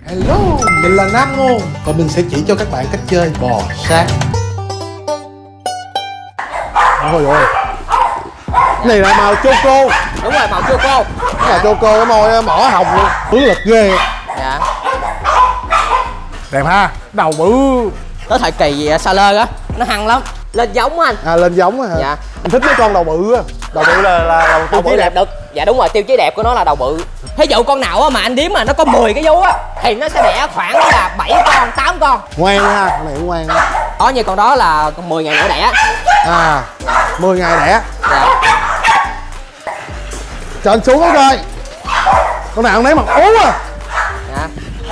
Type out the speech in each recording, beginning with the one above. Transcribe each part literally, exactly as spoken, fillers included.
Hello, mình là Nam Ngô và mình sẽ chỉ cho các bạn cách chơi bò sát. Ôi ôi, cái này là màu choco. Đúng rồi, màu choco. Cái là choco, cái môi mỏ hồng luôn, tướng lực ghê. Dạ. Đẹp ha, đầu bự. Tới thời kỳ xa lơ á, nó hăng lắm. Lên giống anh. À, lên giống hả? Dạ. Anh thích mấy con đầu bự á. Đầu bự là là đầu, đầu bự đẹp được. Dạ đúng rồi, tiêu chí đẹp của nó là đầu bự. Thí dụ con nào á mà anh đếm mà nó có mười cái vú á thì nó sẽ đẻ khoảng là bảy con, tám con. Ngoan ha, con này cũng ngoan á. Đó, như con đó là mười ngày nữa đẻ. À, mười ngày đẻ. Dạ. Cho anh xuống coi. Con nào nấy mặt ú à. Dạ.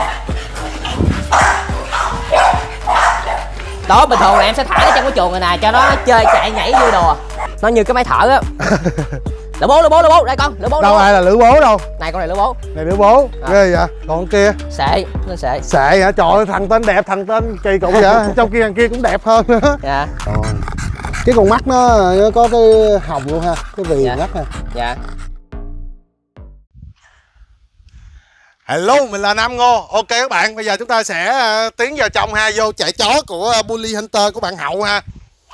Đó, bình thường là em sẽ thả nó trong cái chuồng này nè cho nó chơi chạy nhảy vui đùa. Nó như cái máy thở á. Lửa bố, lửa bố, lửa bố, đây con, lửa bố. Đâu ai là lửa bố đâu. Này con này lửa bố. Này lửa bố, à. Ghê vậy. Còn con kia Sệ, lên sệ. Sệ hả? Trời ơi, thằng tên đẹp, thằng tên kỳ cục vậy. Trong kia thằng kia cũng đẹp hơn nữa. Dạ. Còn cái con mắt nó, nó có cái hồng luôn ha, cái viền dạ. mắt ha. Dạ. Hello, mình là Nam Ngô. Ok các bạn, bây giờ chúng ta sẽ uh, tiến vào trong ha, vô chạy chó của uh, Bully Hunter của bạn Hậu ha.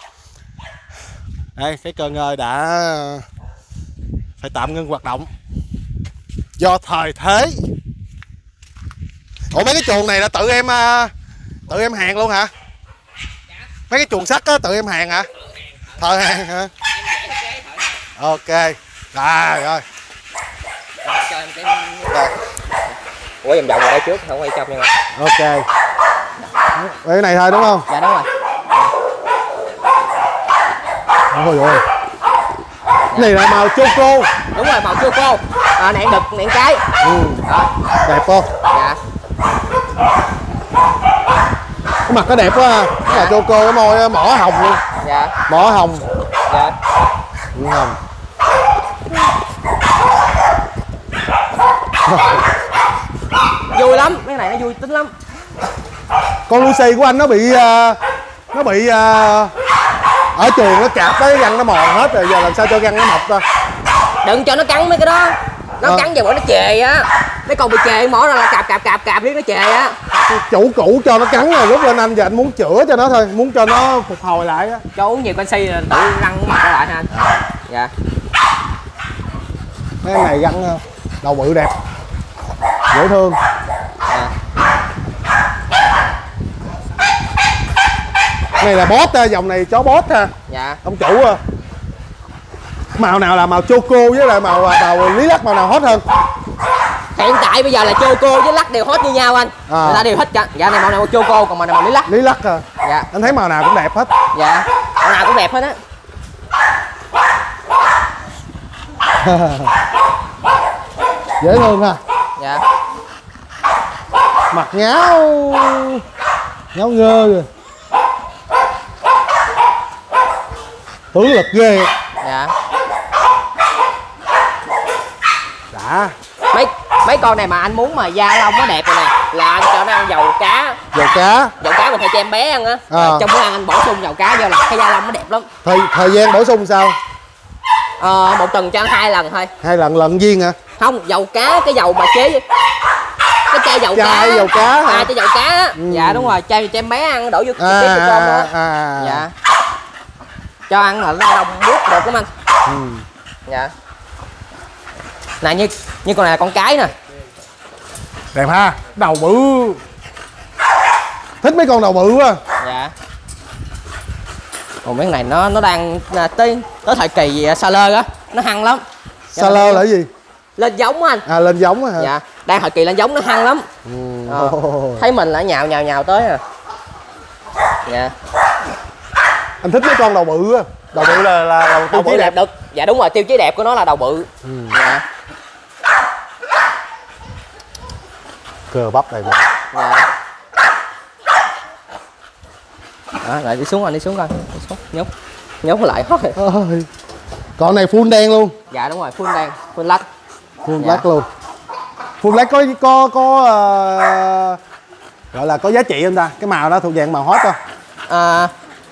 Đây, cái cơ ngơi đã uh, phải tạm ngưng hoạt động do thời thế. Ủa mấy cái chuồng này là tự em uh, tự em hàng luôn hả? Mấy cái chuồng sắt á tự em hàng hả? Thợ hàng hả? Ok. Rồi rồi. Quay vòng vòng vào đây trước, không quay trong nha. Ok. Cái này thôi đúng không? Dạ đúng rồi. Ôi ôi. Cái này là màu choco. Đúng rồi, màu choco. À, nẹn đực, nẹn cái. Ừ. Đó. Đẹp không? Dạ. Cái mặt nó đẹp quá ha. Cái là choco, cái môi mỏ hồng luôn. Dạ. Mỏ hồng. Dạ. Đúng không? Vui lắm, cái này nó vui tính lắm. Con Lucy của anh nó bị uh, nó bị uh, ở chuồng nó chạp tới răng nó mòn hết rồi, giờ làm sao cho răng nó mọc ta? Đừng cho nó cắn mấy cái đó. Nó à. Cắn vào bữa nó chề á. Mấy con bị chề mỏ ra là cạp cạp cạp cạp riết nó chề á. Chủ cũ cho nó cắn rồi, rút lên anh, giờ anh muốn chữa cho nó thôi, muốn cho nó phục hồi lại á. Cho uống nhiều canxi là tự răng nó mọc lại ha anh. Dạ. Cái này răng đầu bự đẹp, dễ thương. À. Này là boss ha, dòng này chó boss ha. Dạ. Ông chủ à. Màu nào là màu choco với lại màu màu lý lắc, màu nào hot hơn? Hiện tại bây giờ là choco với lắc đều hot như nhau anh. À. Người ta đều thích cả. Dạ này màu này màu choco, còn màu này màu lý lắc. Lý lắc à? Dạ. Anh thấy màu nào cũng đẹp hết. Dạ. Màu nào cũng đẹp hết á. Dễ thương ha. Dạ. Mặt ngáo ngáo ngơ rồi, tướng lực ghê. Dạ. Đã. Mấy mấy con này mà anh muốn mà da lông nó đẹp rồi nè là anh cho nó ăn dầu cá. Dầu cá. Dầu cá mình phải cho em bé ăn á. À. Trong bữa ăn anh bổ sung dầu cá vô là cái da lông nó đẹp lắm. Thời thời gian bổ sung sao? Ờ, một tuần cho ăn hai lần thôi. Hai lần lần viên hả? Không, dầu cá, cái dầu mà chế cái chai dầu chai cá. dầu cá hả? À, chai dầu cá á. Ừ. Dạ đúng rồi, chai cho em bé ăn đổ vô cái à, con đó. À. Dạ. Cho ăn là nó đồng buốt được lắm anh. Ừ. Dạ. Nè như như con này là con cái nè. Đẹp ha, đầu bự. Thích mấy con đầu bự quá. Dạ. Còn mấy con này nó nó đang tới tới thời kỳ xa lơ á, nó hăng lắm. Xa lơ là cái gì? Lên giống anh. À, lên giống hả? Dạ, đang thời kỳ lên giống nó hăng lắm. Ừ. Ờ, thấy mình là nhào nhào nhào tới à. Dạ. Anh thích mấy con đầu bự á. Đầu bự là là đầu, đầu bự đẹp. đẹp được. Dạ đúng rồi, tiêu chí đẹp của nó là đầu bự. Ừ. Dạ. Cơ bắp đầy mà. Dạ. Đó, lại đi xuống anh, đi xuống coi. Đi xuống, nhốt. Nhốt lại thôi. Ôi. Con này full đen luôn. Dạ đúng rồi, full đen, full lắc. Full dạ. black luôn. Full black có có có uh, gọi là có giá trị không ta? Cái màu đó thuộc dạng màu hot không? À,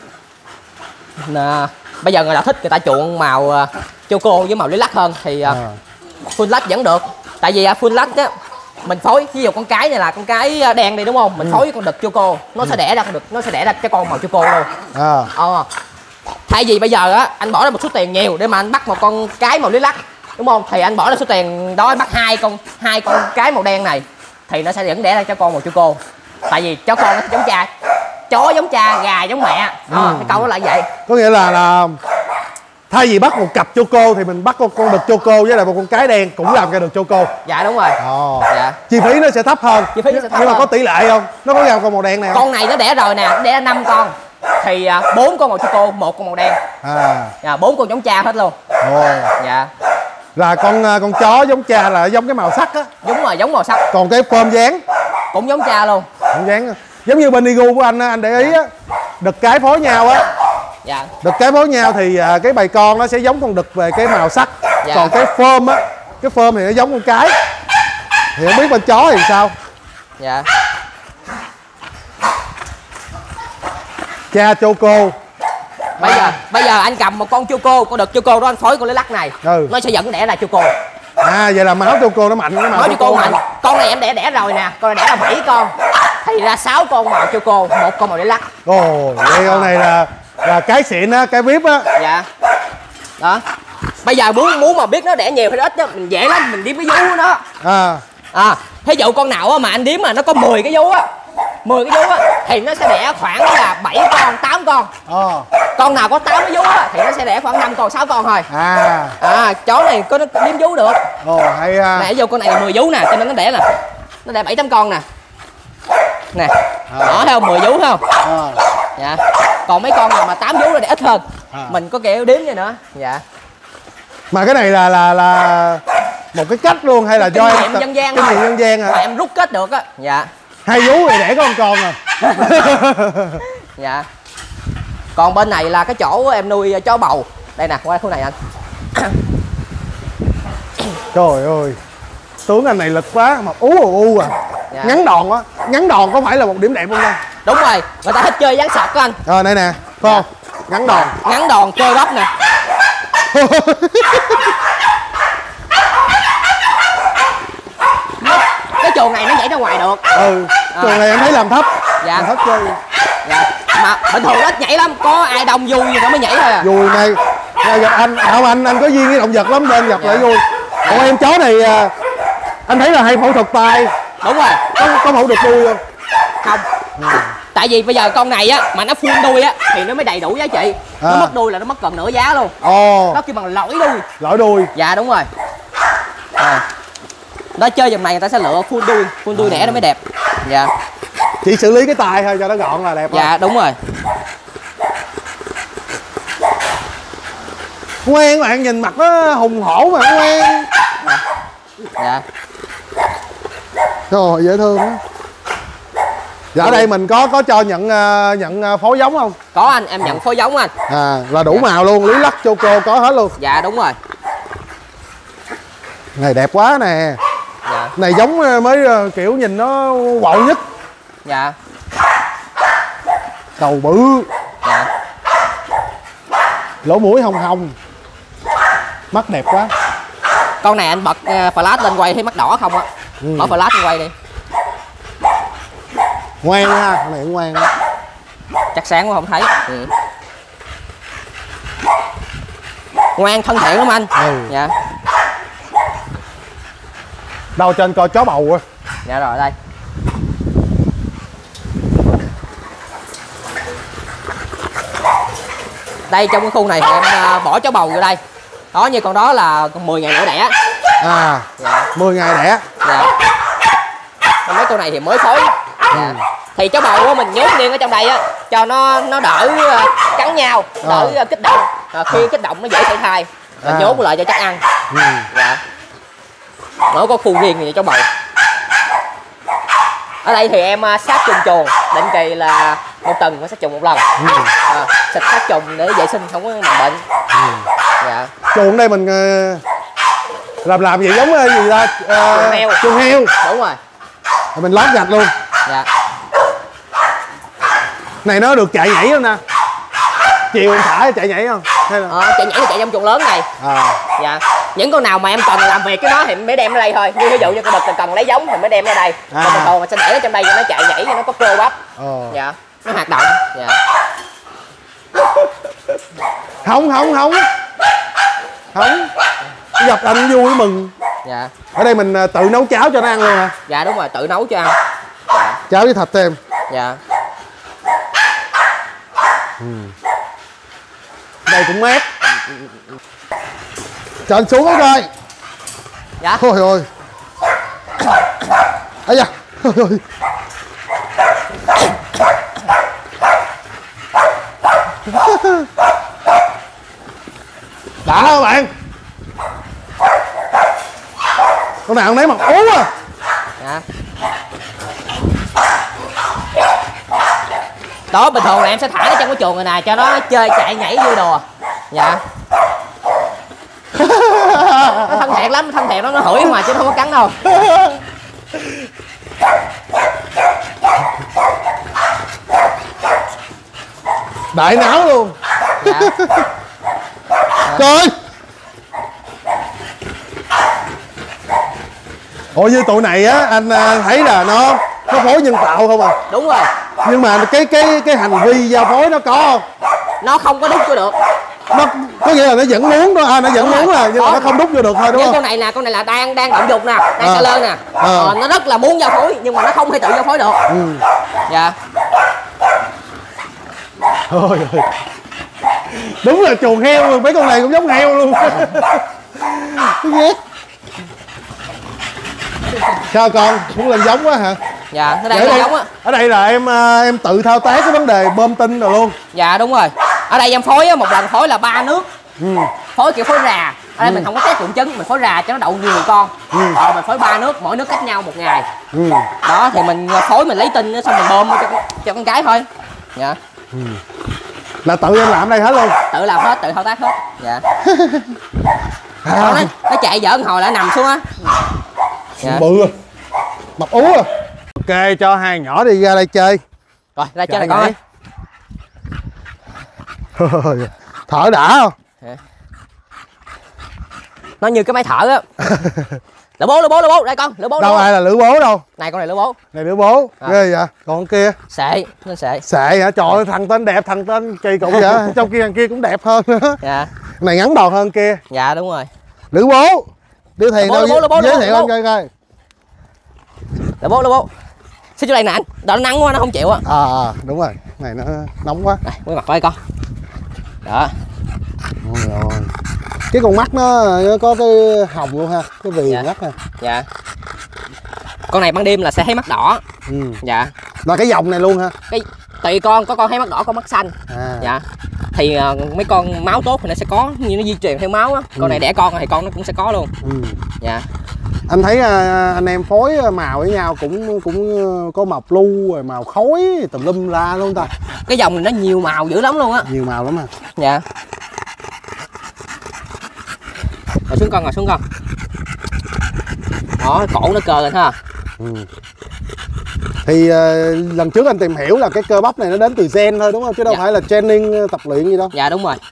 nè, bây giờ người ta thích người ta chuộng màu uh, choco với màu lý lắc hơn thì uh, à. full lắc vẫn được. Tại vì uh, full lắc á mình phối, ví dụ con cái này là con cái đen đi đúng không, mình ừ. phối với con đực choco, nó ừ. sẽ đẻ ra con đực, nó sẽ đẻ ra cái con màu choco luôn. À. Ờ. Thay vì bây giờ á anh bỏ ra một số tiền nhiều để mà anh bắt một con cái màu lít lắc đúng không, thì anh bỏ ra số tiền đó bắt hai con hai con cái màu đen này thì nó sẽ vẫn đẻ ra cho con màu choco. Tại vì chó con nó giống cha, chó giống cha, gà giống mẹ. Ờ, ừ. Cái câu đó là vậy. Có nghĩa là là thay vì bắt một cặp choco thì mình bắt con con đực choco với lại một con cái đen cũng làm ra được choco. Dạ đúng rồi. Ồ. Dạ. Chi phí nó sẽ thấp hơn. Chi phí nó sẽ thấp nhưng hơn. mà có tỷ lệ không? Nó có ra con màu đen này không? Con này nó đẻ rồi nè, nó đẻ năm con. Thì bốn con màu choco, một con màu đen. À. Dạ, bốn con giống cha hết luôn. Ồ. Dạ. Là con con chó giống cha là giống cái màu sắc á. Đúng rồi, giống màu sắc. Còn cái form dáng cũng giống cha luôn. Cũng dáng giống như bên Igu của anh á, anh để ý á, đực cái phối nhau á. Dạ. Đực cái phối nhau thì à, cái bầy con nó sẽ giống con đực về cái màu sắc. Dạ. Còn cái form á, cái form thì nó giống con cái. Thì không biết bên chó thì sao. Dạ. Cha choco. Bây giờ bây giờ anh cầm một con choco, con đực choco đó anh phối con lấy lắc này. Ừ. Nó sẽ dẫn đẻ ra choco. À vậy là máu choco nó mạnh, cái máu choco mạnh. Con này em đẻ đẻ rồi nè, con này đẻ ra bảy con. Thì ra sáu con màu choco, một con màu để lắc. Ồ, vậy con này là là cái xịn á, cái vip á. Dạ. Đó. Bây giờ muốn muốn mà biết nó đẻ nhiều hay ít á, mình dễ lắm, mình điếm cái vú của nó. À. À, thí dụ con nào á mà anh điếm mà nó có mười cái vú á, mười cái vú á thì nó sẽ đẻ khoảng là bảy con, tám con. Ờ. Con nào có tám cái vú á thì nó sẽ đẻ khoảng năm con, sáu con thôi. À. À, chó này có nó điếm vú được. Ồ, hay à. Nè, vô con này là mười vú nè, cho nên nó đẻ nè. Nó đẻ bảy tám con nè. Nè. À. Đó thấy không, mười vú thấy không? À. Dạ. Còn mấy con nào mà tám vú là đẻ ít hơn. À. Mình có kiểu đếm vậy nữa. Dạ. Mà cái này là là là một cái cách luôn hay là do em dân gian thôi. Dân gian hả? Mà em rút kết được á. Dạ. Hai vú thì đẻ có con con à. Dạ. Còn bên này là cái chỗ em nuôi chó bầu. Đây nè, qua khu này anh. Trời ơi, tướng anh này lực quá mà ú ù u à. Dạ. Ngắn đòn á, ngắn đòn có phải là một điểm đẹp không nha? Đúng rồi, người ta thích chơi dáng sọt á anh. Rồi đây nè, phải không? Dạ. Ngắn đòn. Ngắn đòn, cơ bắp nè. Cái chuồng này nó nhảy ra ngoài được. Ừ, chuồng à. Này em thấy làm thấp. Dạ. Làm thấp chơi. Dạ. Mà bình thường ít nhảy lắm, có ai đông vui gì nó mới nhảy thôi à. Vui này, gặp anh, không anh anh có duyên với động vật lắm nên gặp dạ. Lại vui. Ủa em chó này anh thấy là hay phẫu thuật tai. Đúng rồi. Có, có phẫu thuật đuôi không? Không. Ừ. Tại vì bây giờ con này á mà nó full đuôi á thì nó mới đầy đủ giá trị. À. Nó mất đuôi là nó mất gần nửa giá luôn. Ồ. Nó kêu bằng lỗi đuôi. Lỗi đuôi. Dạ đúng rồi. À. Nó chơi dòng này người ta sẽ lựa full đuôi, full đuôi à. Đẻ nó mới đẹp. Dạ. Chỉ xử lý cái tai thôi cho nó gọn là đẹp. Dạ không? Đúng rồi. Ngoan bạn nhìn mặt nó hùng hổ mà ngoan. Dạ. Trời dễ thương á. Dạ ở đây mình có có cho nhận nhận phối giống không? Có anh, em nhận phối giống anh. À là đủ dạ. Màu luôn, lý lắc choco có hết luôn. Dạ đúng rồi. Này đẹp quá nè. Dạ. Này giống mới kiểu nhìn nó quậu nhất. Dạ. Đầu bự. Dạ. Lỗ mũi hồng hồng. Mắt đẹp quá. Con này anh bật flash lên quay thấy mắt đỏ không á. Ừ. Mở flash lên quay đi. Ngoan ha, con này ngoan á. Chắc sáng quá không thấy. Ừ. Ngoan thân thiện lắm anh. Ừ. Dạ. Đâu trên coi chó bầu á. Dạ rồi đây. Đây trong cái khu này thì em bỏ chó bầu vô đây. Đó như con đó là mười ngày nữa đẻ. À. Dạ. mười ngày đẻ. Dạ. Còn mấy con này thì mới phối. Dạ. Ừ. Thì chó bầu á mình nhốt riêng ở trong đây á cho nó nó đỡ cắn nhau, đỡ à. Kích động. À, khi kích động nó dễ sảy thai. Mình à. Nhốt lại cho chắc ăn. Ừ. Dạ. Nó có khu riêng vậy chó bầu. Ở đây thì em sát trùng chuồng định kỳ là một tuần mới sát trùng một lần. Ừ. À, xịt sát trùng để vệ sinh không có mầm bệnh. Ừ. Dạ. Chuồng đây mình làm làm gì giống gì ta? À, chuồng heo. Chuồng heo. Đúng rồi. Mình lót gạch luôn. Dạ. Này nó được chạy nhảy không nè? Chiều em thả chạy nhảy không? Hay là... à, chạy nhảy thì chạy trong chuồng lớn này. À. Dạ. những con nào mà em cần làm việc cái đó thì mới đem ra đây thôi. Như ví dụ như con đực thì cần lấy giống thì mới đem ra đây. À. Còn thường mà sẽ để ở trong đây cho nó chạy nhảy cho nó có cơ bắp. Ờ. Dạ, nó hoạt động. Dạ. Không không không không gặp anh vui mừng. Dạ. Ở đây mình tự nấu cháo cho nó ăn luôn hả? Dạ đúng rồi, tự nấu cho ăn. Dạ. Cháo với thịt thêm. Dạ. Ừ. Đây cũng mát. Cho anh xuống coi. Dạ. Thôi rồi. Ây da. Thôi rồi. Đã các bạn. Con nào nấy mặt ú à. Dạ. Đó, bình thường là em sẽ thả nó trong cái chuồng này nè cho nó chơi chạy nhảy vui đùa. Dạ. Nó thân thiện lắm, thân thiện lắm, nó hửi mà chứ không có cắn đâu. Đại não luôn. Dạ. Trời ơi. Ủa như tụi này á anh thấy là nó nó phối nhân tạo không à? Đúng rồi. Nhưng mà cái cái cái hành vi giao phối nó có không? Nó không có đút vô được. Nó có nghĩa là nó vẫn muốn đó, à, nó vẫn muốn là nhưng mà nó không đút vô được thôi đúng như không? con này nè, con này là đang đang động dục nè, đang À. ca lơ nè. À. Ờ, nó rất là muốn giao phối nhưng mà nó không thể tự giao phối được. Ừ. Dạ. Thôi rồi. Đúng là chuồng heo luôn, mấy con này cũng giống heo luôn. Cái ghét. Sao con muốn lên giống quá hả? Dạ, nó đang Vậy lên đây- giống á. Ở đây là em à, em tự thao tác cái vấn đề bơm tinh rồi luôn. Dạ đúng rồi. Ở đây em phối á, một lần phối là ba nước. Ừ. Phối kiểu phối rà. Ở đây mình không có test cuộn trứng, mình phối rà cho nó đậu nhiều con. Ừ. Rồi mình phối ba nước, mỗi nước cách nhau một ngày. Ừ. Đó thì mình phối mình lấy tinh xong mình bơm cho con, cho con cái thôi. Dạ. Ừ. Là tự em làm đây hết luôn. Tự làm hết, tự thao tác hết. Dạ. À, Đó, nó, nó chạy dở một hồi lại nằm xuống á. Dạ. bự rồi. Mập ú à. Ok, cho hai nhỏ đi ra đây chơi. Rồi ra chơi Chạy này con ơi. nhảy. Thở đã không? Nó như cái máy thở á. Lửa bố, lửa bố, lửa bố, đây con, lửa bố. Đâu lửa bố. ai là lữ bố đâu. Này con này lửa bố. Này lữ bố. À. Ghê vậy. Còn con kia Sệ, nó sệ. sệ hả? Trời ơi, thằng tên đẹp, thằng tên kỳ cục vậy. Trong kia thằng kia cũng đẹp hơn nữa. Dạ. Này ngắn đòn hơn kia. Dạ đúng rồi. Lữ bố. Điêu Thiền Lữ bố, đâu lữ bố, lữ bố, giới lữ thiệu bố. anh coi coi. Lửa bố, lửa bố. Xích vô đây nè anh. Đó nó nắng quá nó không chịu á. À, à đúng rồi. Này nó nóng quá. Đây, quay mặt coi con. Đó. Ôi rồi. Cái con mắt nó, nó có cái hồng luôn ha, cái viền Dạ. mắt ha. Dạ. Con này ban đêm là sẽ thấy mắt đỏ. Ừ. Dạ. Là cái dòng này luôn ha. Cái tùy con, có con thấy mắt đỏ, có mắt xanh. À. Dạ. Thì uh, mấy con máu tốt thì nó sẽ có, như nó di truyền theo máu á. Con Ừ. này đẻ con thì con nó cũng sẽ có luôn. Ừ. Dạ. Anh thấy à, anh em phối màu với nhau cũng cũng có màu blue rồi màu khói tùm lum la luôn ta. Cái dòng này nó nhiều màu dữ lắm luôn á. Nhiều màu lắm à. Dạ. Ngồi xuống con, ngồi xuống con. Đó, cổ nó cơ lên ha. Ừ. Thì uh, lần trước anh tìm hiểu là cái cơ bắp này nó đến từ gen thôi đúng không? Chứ đâu Dạ. phải là training tập luyện gì đâu. Dạ đúng rồi.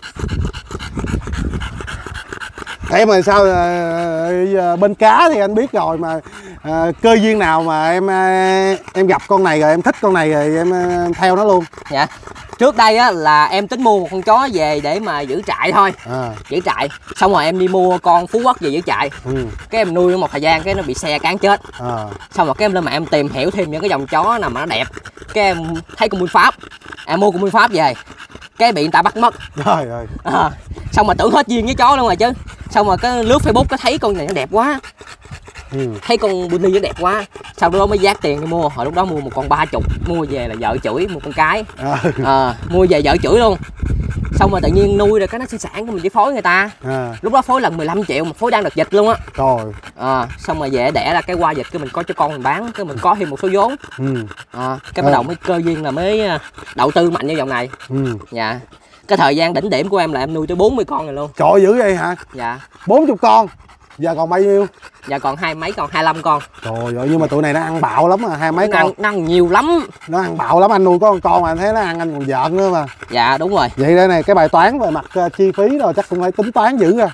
Em là sao uh, bên cá thì anh biết rồi mà uh, cơ duyên nào mà em uh, em gặp con này rồi em thích con này rồi em uh, theo nó luôn. Dạ. Trước đây á là em tính mua một con chó về để mà giữ trại thôi. À. Giữ trại. Xong rồi em đi mua con Phú Quốc về giữ trại. Ừ. Cái em nuôi một thời gian cái nó bị xe cán chết. À. Xong rồi cái em lên mạng em tìm hiểu thêm những cái dòng chó nào mà nó đẹp. Cái em thấy con Bui Pháp. Em mua con Bui Pháp về. Cái bị người ta bắt mất. Trời ơi. À, xong mà tưởng hết duyên với chó luôn rồi chứ. Xong rồi cái lướt Facebook có thấy con này nó đẹp quá. Ừ. Thấy con Bunny nó đẹp quá. Sau đó mới dát tiền đi mua. Hồi lúc đó mua một con ba chục. Mua về là vợ chửi một con cái. À. À, mua về vợ chửi luôn. Xong rồi tự nhiên nuôi rồi cái nó sinh sản của mình đi phối người ta. À. Lúc đó phối lần mười lăm triệu mà phối đang đợt dịch luôn á. Trời. À, xong rồi về đẻ ra cái qua dịch cái mình có cho con mình bán, cái mình có thêm một số vốn. Ừ. À, cái bắt đầu mới cơ duyên là mới đầu tư mạnh như dòng này. Ừ. Dạ. Cái thời gian đỉnh điểm của em là em nuôi tới bốn mươi con rồi luôn. Trời ơi, dữ vậy hả? Dạ. bốn mươi con. Giờ còn bao nhiêu? Dạ còn hai mấy con, hai mươi lăm con. Trời ơi, nhưng mà tụi này nó ăn bạo lắm à, hai mấy Nó con. ăn, nó ăn nhiều lắm. Nó ăn bạo lắm, anh nuôi có con con mà anh thấy nó ăn anh còn giận nữa mà. Dạ đúng rồi. Vậy đây này cái bài toán về mặt uh, chi phí rồi chắc cũng phải tính toán dữ ra.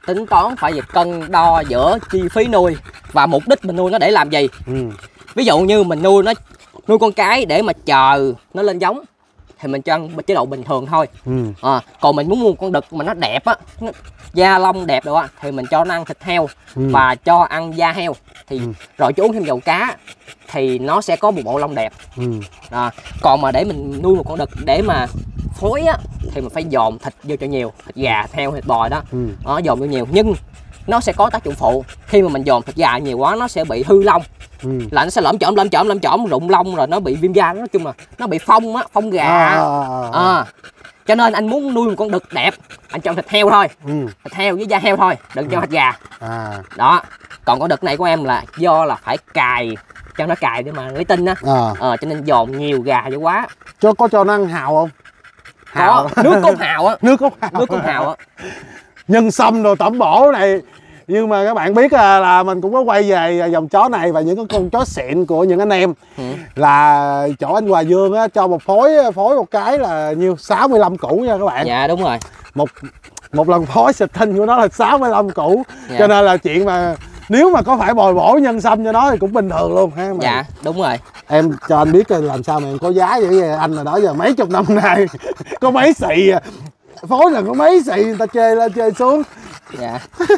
tính toán phải việc cân đo giữa chi phí nuôi và mục đích mình nuôi nó để làm gì. Ừ. Ví dụ như mình nuôi nó nuôi con cái để mà chờ nó lên giống thì mình cho ăn chế độ bình thường thôi. Ừ. À, còn mình muốn mua con đực mà nó đẹp á, nó, da lông đẹp rồi á thì mình cho nó ăn thịt heo ừ. và cho ăn da heo thì ừ. rồi cho uống thêm dầu cá thì nó sẽ có một bộ lông đẹp. Ừ. À, còn mà để mình nuôi một con đực để mà phối á thì mình phải dồn thịt vô cho nhiều, thịt gà, thịt heo, thịt bò đó, ừ. đó dồn vô nhiều, nhưng nó sẽ có tác dụng phụ. Khi mà mình dồn thịt gà nhiều quá nó sẽ bị hư lông. Ừ. Là nó sẽ lõm chỏm lõm chỏm lõm chỏm rụng lông rồi nó bị viêm da, nói chung là nó bị phong á, phong gà. À, à, à. À. Cho nên anh muốn nuôi một con đực đẹp anh cho thịt heo thôi. Ừ. Thịt heo với da heo thôi, đừng cho ừ. thịt gà. À. Đó. Còn con đực này của em là do là phải cài cho nó cài để mà lấy tinh á. À. À, cho nên dồn nhiều gà vô quá. Cho có cho nó ăn hào không? Hào. Có, nước cốt hào á. Nước cốt hào. Nước cốt hào á. Nhân sâm rồi tẩm bổ này. Nhưng mà các bạn biết là, là mình cũng có quay về dòng chó này và những cái con chó xịn của những anh em. Ừ. Là chỗ anh Hòa Dương á, cho một phối phối một cái là nhiêu sáu mươi lăm củ nha các bạn. Dạ đúng rồi. Một một lần phối xịt tinh của nó là sáu mươi lăm củ. Dạ. Cho nên là chuyện mà nếu mà có phải bồi bổ nhân sâm cho nó thì cũng bình thường luôn ha. Mà dạ đúng rồi. Em cho anh biết làm sao mà em có giá vậy, anh là đó giờ mấy chục năm nay có mấy xị à. Phối là có mấy xị người ta chê lên chê xuống. Dạ.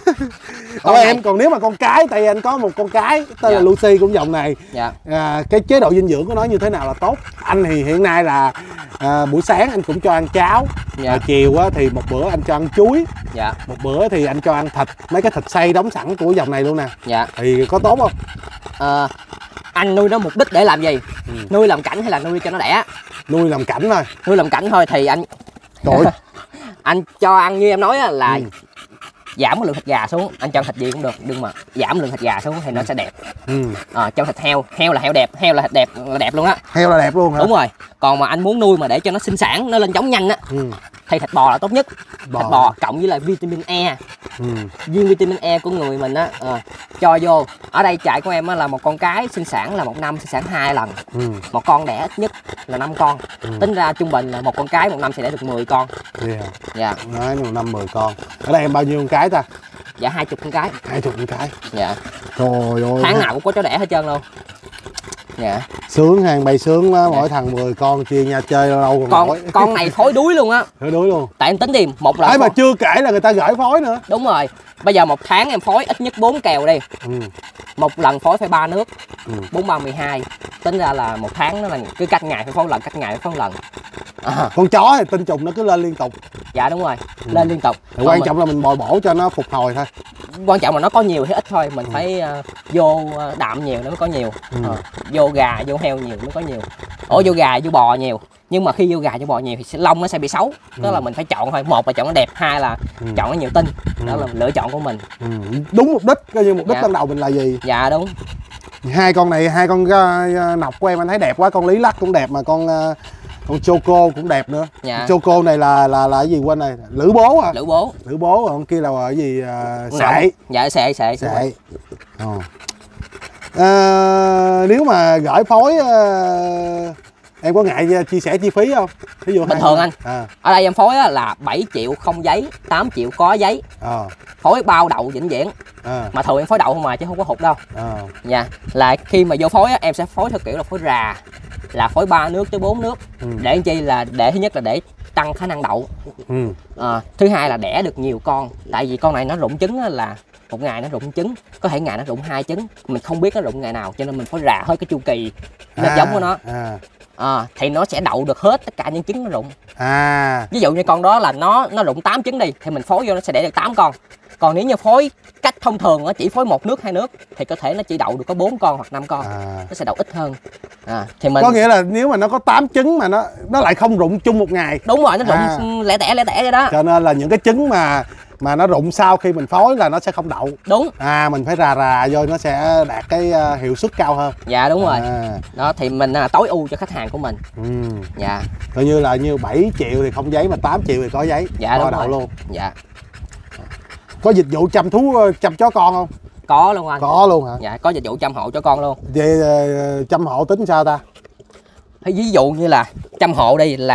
Còn em còn nếu mà con cái, tại vì anh có một con cái tên dạ. là Lucy cũng dòng này. Dạ. À, cái chế độ dinh dưỡng của nó như thế nào là tốt? Anh thì hiện nay là à, buổi sáng anh cũng cho ăn cháo. Dạ. À, chiều á, thì một bữa anh cho ăn chuối. Dạ. Một bữa thì anh cho ăn thịt, mấy cái thịt xay đóng sẵn của dòng này luôn nè. Dạ. Thì có tốt không? À, anh nuôi nó mục đích để làm gì? Ừ. Nuôi làm cảnh hay là nuôi cho nó đẻ? Nuôi làm cảnh thôi. Nuôi làm cảnh thôi thì anh Trời anh cho ăn như em nói là ừ. giảm lượng thịt gà xuống, anh cho thịt gì cũng được nhưng mà giảm lượng thịt gà xuống thì nó sẽ đẹp. Ừ. À, cho thịt heo, heo là heo đẹp, heo là thịt đẹp là đẹp luôn á. Heo là đẹp luôn hả? Đúng rồi. Còn mà anh muốn nuôi mà để cho nó sinh sản, nó lên giống nhanh á, ừ. thì thịt bò là tốt nhất. Bò. Thịt bò cộng với lại vitamin E. Ừ. Viên vitamin E của người mình á, à, cho vô. Ở đây trại của em á, là một con cái sinh sản là một năm sinh sản hai lần. Ừ. Một con đẻ ít nhất là năm con. Ừ. Tính ra trung bình là một con cái một năm sẽ đẻ được mười con. Yeah. Dạ. Nói một năm mười con. Ở đây em bao nhiêu con cái ta? Dạ hai chục con cái. Hai chục con cái. Dạ. Trời ơi. Tháng nào cũng có chó đẻ hết trơn luôn. Dạ. Sướng hàng bày sướng quá, mỗi dạ. thằng mười con chia nha, chơi lâu lâu còn con nổi. Con này thối đuối luôn á. Thối đuối luôn. Tại em tính đi, một lần. Đấy mà chưa kể là người ta gửi phối nữa. Đúng rồi. Bây giờ một tháng em phối ít nhất bốn kèo đi. Ừ. Một lần phối phải ba nước. Ừ. bốn ba mười hai. Tính ra là một tháng nó là cứ cách ngày phải phối lần, cách ngày phải phối lần. À. Con chó thì tinh trùng nó cứ lên liên tục. Dạ đúng rồi. Ừ. Lên liên tục. Thì quan trọng mình... là mình bồi bổ cho nó phục hồi thôi. Quan trọng là nó có nhiều hay ít thôi, mình ừ. phải uh, vô đạm nhiều nó mới có nhiều. Ừ. À, vô gà, vô heo nhiều mới có nhiều. Ủa vô gà, vô bò nhiều. Nhưng mà khi vô gà, vô bò nhiều thì lông nó sẽ bị xấu. Đó ừ. là mình phải chọn thôi, một là chọn nó đẹp, hai là ừ. chọn nó nhiều tinh. Ừ. Đó là lựa chọn của mình. Ừ. Đúng mục đích, coi như mục đích dạ. ban đầu mình là gì? Dạ đúng. Hai con này, hai con uh, nọc của em anh thấy đẹp quá, con Lý Lắc cũng đẹp mà con uh, con Choco cũng đẹp nữa. Dạ. Choco này là là là cái gì quên này? Lữ bố à? Lữ bố. Lữ bố, còn kia là cái gì uh, sệ. Dạ sệ sệ. Sệ. Ờ. À, nếu mà gửi phối uh, em có ngại chia sẻ chi phí không? Ví dụ bình thường anh. À. Ở đây em phối là bảy triệu không giấy, tám triệu có giấy. À. Phối bao đậu vĩnh viễn. À. Mà thường em phối đậu không mà chứ không có hụt đâu. À. Dạ. Là khi mà vô phối á, em sẽ phối theo kiểu là phối rà. Là phối ba nước tới bốn nước. Ừ. Để chi là để thứ nhất là để tăng khả năng đậu. Ừ. À, thứ hai là đẻ được nhiều con. Tại vì con này nó rụng trứng là một ngày nó rụng trứng, có thể ngày nó rụng hai trứng, mình không biết nó rụng ngày nào cho nên mình phải rà hết cái chu kỳ nó à, giống của nó. À. À, thì nó sẽ đậu được hết tất cả những trứng nó rụng. À. Ví dụ như con đó là nó nó rụng tám trứng đi thì mình phối vô nó sẽ đẻ được tám con. Còn nếu như phối cách thông thường nó chỉ phối một nước hai nước thì có thể nó chỉ đậu được có bốn con hoặc năm con. À. Nó sẽ đậu ít hơn. À, thì mình có nghĩa là nếu mà nó có tám trứng mà nó nó lại không rụng chung một ngày. Đúng rồi, nó rụng à. lẻ tẻ lẻ tẻ vậy đó. Cho nên là những cái trứng mà mà nó rụng sau khi mình phối là nó sẽ không đậu. Đúng. À mình phải rà rà vô nó sẽ đạt cái uh, hiệu suất cao hơn. Dạ đúng rồi. À. Đó thì mình uh, tối ưu cho khách hàng của mình. Ừ. Dạ. Coi như là như bảy triệu thì không giấy mà tám triệu thì có giấy. Dạ đúng đậu rồi. Luôn. Dạ. Có dịch vụ chăm thú chăm chó con không? Có luôn anh. Có luôn hả? Dạ có dịch vụ chăm hộ cho con luôn. Vậy uh, chăm hộ tính sao ta? Ví dụ như là chăm hộ đi là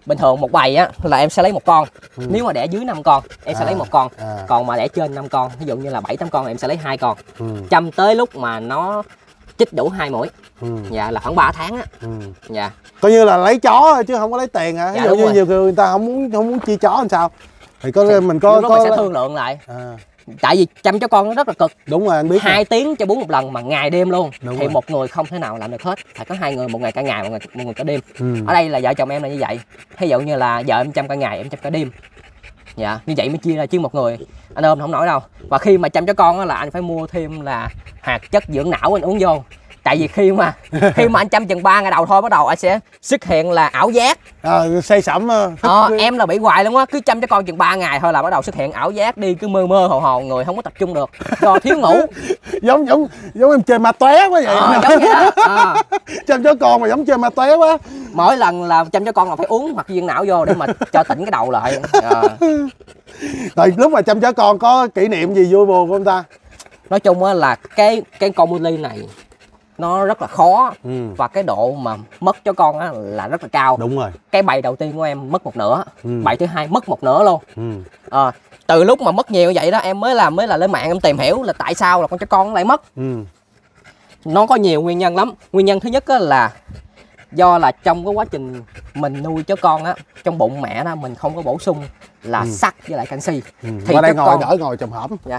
bình thường một bầy á là em sẽ lấy một con. Ừ. Nếu mà đẻ dưới năm con em sẽ À, lấy một con. à. Còn mà đẻ trên năm con, ví dụ như là bảy tám con em sẽ lấy hai con. Ừ. Chăm tới lúc mà nó chích đủ hai mũi. Ừ. Dạ là khoảng ba tháng á. Ừ. Dạ. Coi như là lấy chó thôi chứ không có lấy tiền hả? Dạ, Ví dụ đúng như rồi. nhiều người ta không muốn không muốn chia chó làm sao? Thì có Thì mình có lúc đó có mình sẽ thương lượng lại. À, Tại vì chăm chó con nó rất là cực. đúng rồi anh biết. Hai tiếng cho bú một lần mà ngày đêm luôn. Đúng Thì rồi. một người không thể nào làm được hết. Phải có hai người, một ngày cả ngày, một người, một người cả đêm. Ừ. Ở đây là vợ chồng em là như vậy. Ví dụ như là vợ em chăm cả ngày, em chăm cả đêm. Dạ, như vậy mới chia ra chứ một người anh ôm không nổi đâu. Và khi mà chăm chó con á là anh phải mua thêm là hạt chất dưỡng não anh uống vô. Tại vì khi mà khi mà anh chăm chừng ba ngày đầu thôi bắt đầu anh sẽ xuất hiện là ảo giác. À, say sẩm. Ờ, em là bị hoài luôn á, cứ chăm cho con chừng ba ngày thôi là bắt đầu xuất hiện ảo giác, đi cứ mơ mơ hồ hồ, người không có tập trung được do thiếu ngủ. giống giống giống em chơi ma tóe quá vậy. Ờ, giống vậy đó. Ờ. Chăm chó con mà giống chơi ma tóe quá. Mỗi lần là chăm cho con là phải uống hoặc viên não vô để mà cho tỉnh cái đầu lại. Ờ. Rồi lúc mà chăm chó con có kỷ niệm gì vui buồn không ta? Nói chung á là cái cái con bully này nó rất là khó. Ừ. Và cái độ mà mất cho con á là rất là cao. Đúng rồi. Cái bầy đầu tiên của em mất một nửa. Ừ. Bầy thứ hai mất một nửa luôn. Ừ. Ờ, từ lúc mà mất nhiều như vậy đó em mới làm mới là lên mạng em tìm hiểu là tại sao là con chó con lại mất. Ừ. Nó có nhiều nguyên nhân lắm. Nguyên nhân thứ nhất á là do là trong cái quá trình mình nuôi chó con á, trong bụng mẹ đó mình không có bổ sung là Ừ. sắt với lại canxi. Ừ. Thì Qua đây chó ngồi con- đỡ ngồi chùm hổm. Dạ.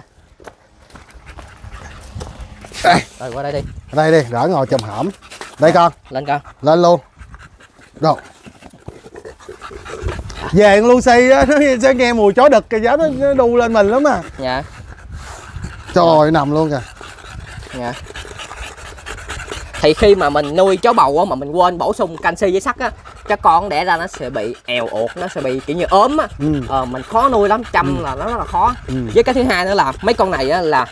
Đây. Rồi qua đây đi. Đây đi, đỡ ngồi chùm hổm. Đây con, Lên con. lên luôn. Rồi. Về con Lucy á, nó sẽ nghe mùi chó đực kìa, nó, nó đu lên mình lắm à. Dạ. Trời ơi, nằm luôn kìa. Dạ. Thì khi mà mình nuôi chó bầu á mà mình quên bổ sung canxi với sắt á, cho con đẻ ra nó sẽ bị èo uột, nó sẽ bị kiểu như ốm á. Ừ. Ờ, mình khó nuôi lắm, chăm là nó rất là khó. Ừ. Với cái thứ hai nữa là mấy con này á là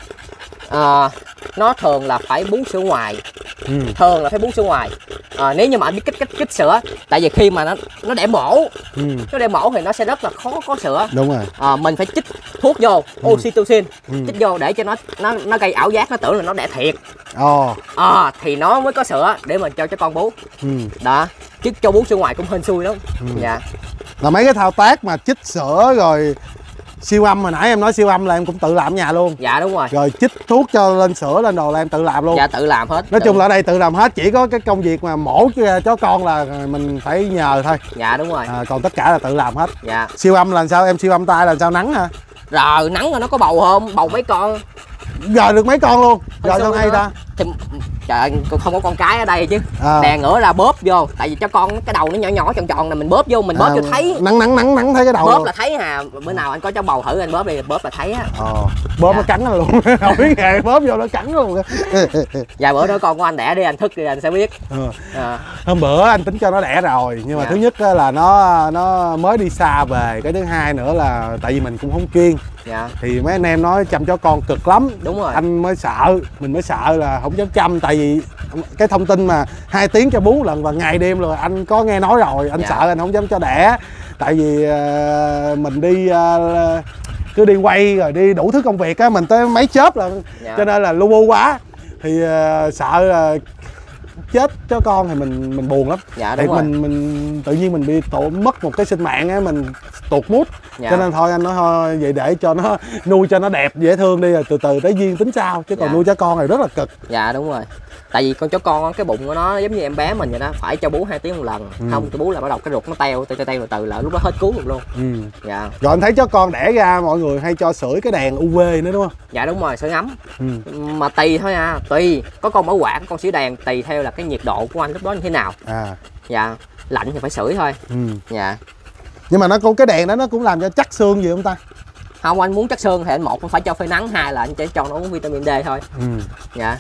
à, nó thường là phải bú sữa ngoài. Ừ. Thường là phải bú sữa ngoài. À, nếu như mà anh biết kích kích kích sữa, tại vì khi mà nó nó đẻ mổ, Ừ. nó đẻ mổ thì nó sẽ rất là khó có sữa. Đúng rồi. À, mình phải chích thuốc vô, oxytocin, Ừ. chích vô để cho nó nó nó gây ảo giác, nó tưởng là nó đẻ thiệt. Ồ. À, thì nó mới có sữa để mình cho cho con bú. Ừ. Đó, chứ cho bú sữa ngoài cũng hên xui lắm. Ừ. Dạ. Là mấy cái thao tác mà chích sữa rồi siêu âm, hồi nãy em nói siêu âm là em cũng tự làm ở nhà luôn. Dạ đúng rồi. Rồi chích thuốc cho lên sữa lên đồ là em tự làm luôn. Dạ tự làm hết. Nói tự... chung là ở đây tự làm hết, chỉ có cái công việc mà mổ cho chó con là mình phải nhờ thôi. Dạ đúng rồi. À, còn tất cả là tự làm hết. Dạ. Siêu âm là sao em, siêu âm tay là sao, nắng hả? Rồi nắng rồi nó có bầu không? Bầu mấy con? Giờ được mấy con luôn, giờ Hồi sao xưa hay nữa. ta? Thì, trời ơi, không có con cái ở đây chứ. À. Đè ngửa ra bóp vô, tại vì cho con cái đầu nó nhỏ nhỏ tròn tròn này mình bóp vô, mình bóp À, cho thấy. nắng nắng nắng nắng thấy cái đầu Bóp luôn. là thấy hà. Bữa nào anh có cháu bầu thử anh bóp đi, bóp là thấy á. Ờ, bóp Dạ. nó cắn nó luôn. Không biết nghề bóp vô nó cắn luôn. Vài bữa nữa con của anh đẻ đi, anh thức đi anh sẽ biết. Ừ. À, Hôm bữa anh tính cho nó đẻ rồi, nhưng mà Dạ. thứ nhất á là nó nó mới đi xa về, cái thứ hai nữa là tại vì mình cũng không chuyên, dạ thì mấy anh em nói chăm chó con cực lắm. đúng rồi. Anh mới sợ, mình mới sợ là không dám chăm, tại vì cái thông tin mà hai tiếng cho bú lần và ngày đêm rồi anh có nghe nói rồi, anh Dạ. sợ anh không dám cho đẻ, tại vì uh, mình đi uh, cứ đi quay rồi đi đủ thứ công việc á, mình tới mấy chớp là Dạ. cho nên là lu bu quá, thì uh, sợ là chết chó con thì mình mình buồn lắm. Dạ Thì đúng rồi. mình mình tự nhiên mình bị tổn mất một cái sinh mạng á, mình tụt mút. Dạ. Cho nên thôi anh nói thôi vậy để cho nó nuôi cho nó đẹp dễ thương đi, rồi từ từ tới duyên tính sau, chứ còn Dạ. nuôi chó con này rất là cực. Dạ đúng rồi. Tại vì con chó con á, cái bụng của nó giống như em bé mình vậy đó, phải cho bú hai tiếng một lần. Ừ. Không cho bú là bắt đầu cái ruột nó teo teo teo teo từ từ là lúc đó hết cứu được luôn. Ừ. Dạ. Rồi anh thấy chó con đẻ ra mọi người hay cho sưởi cái đèn u vê nữa đúng không? Dạ đúng rồi, sưởi ấm. Ừ. Mà tùy thôi à, tùy. Có con mở quạt, có con sưởi đèn, tùy theo là cái nhiệt độ của anh lúc đó như thế nào. À. Dạ. Lạnh thì phải sưởi thôi. Ừ. Dạ. Nhưng mà nó cũng cái đèn đó nó cũng làm cho chắc xương gì không ta? Không, anh muốn chắc xương thì anh một phải cho phơi nắng, hai là anh chỉ cho nó uống vitamin D thôi. Ừ. Dạ.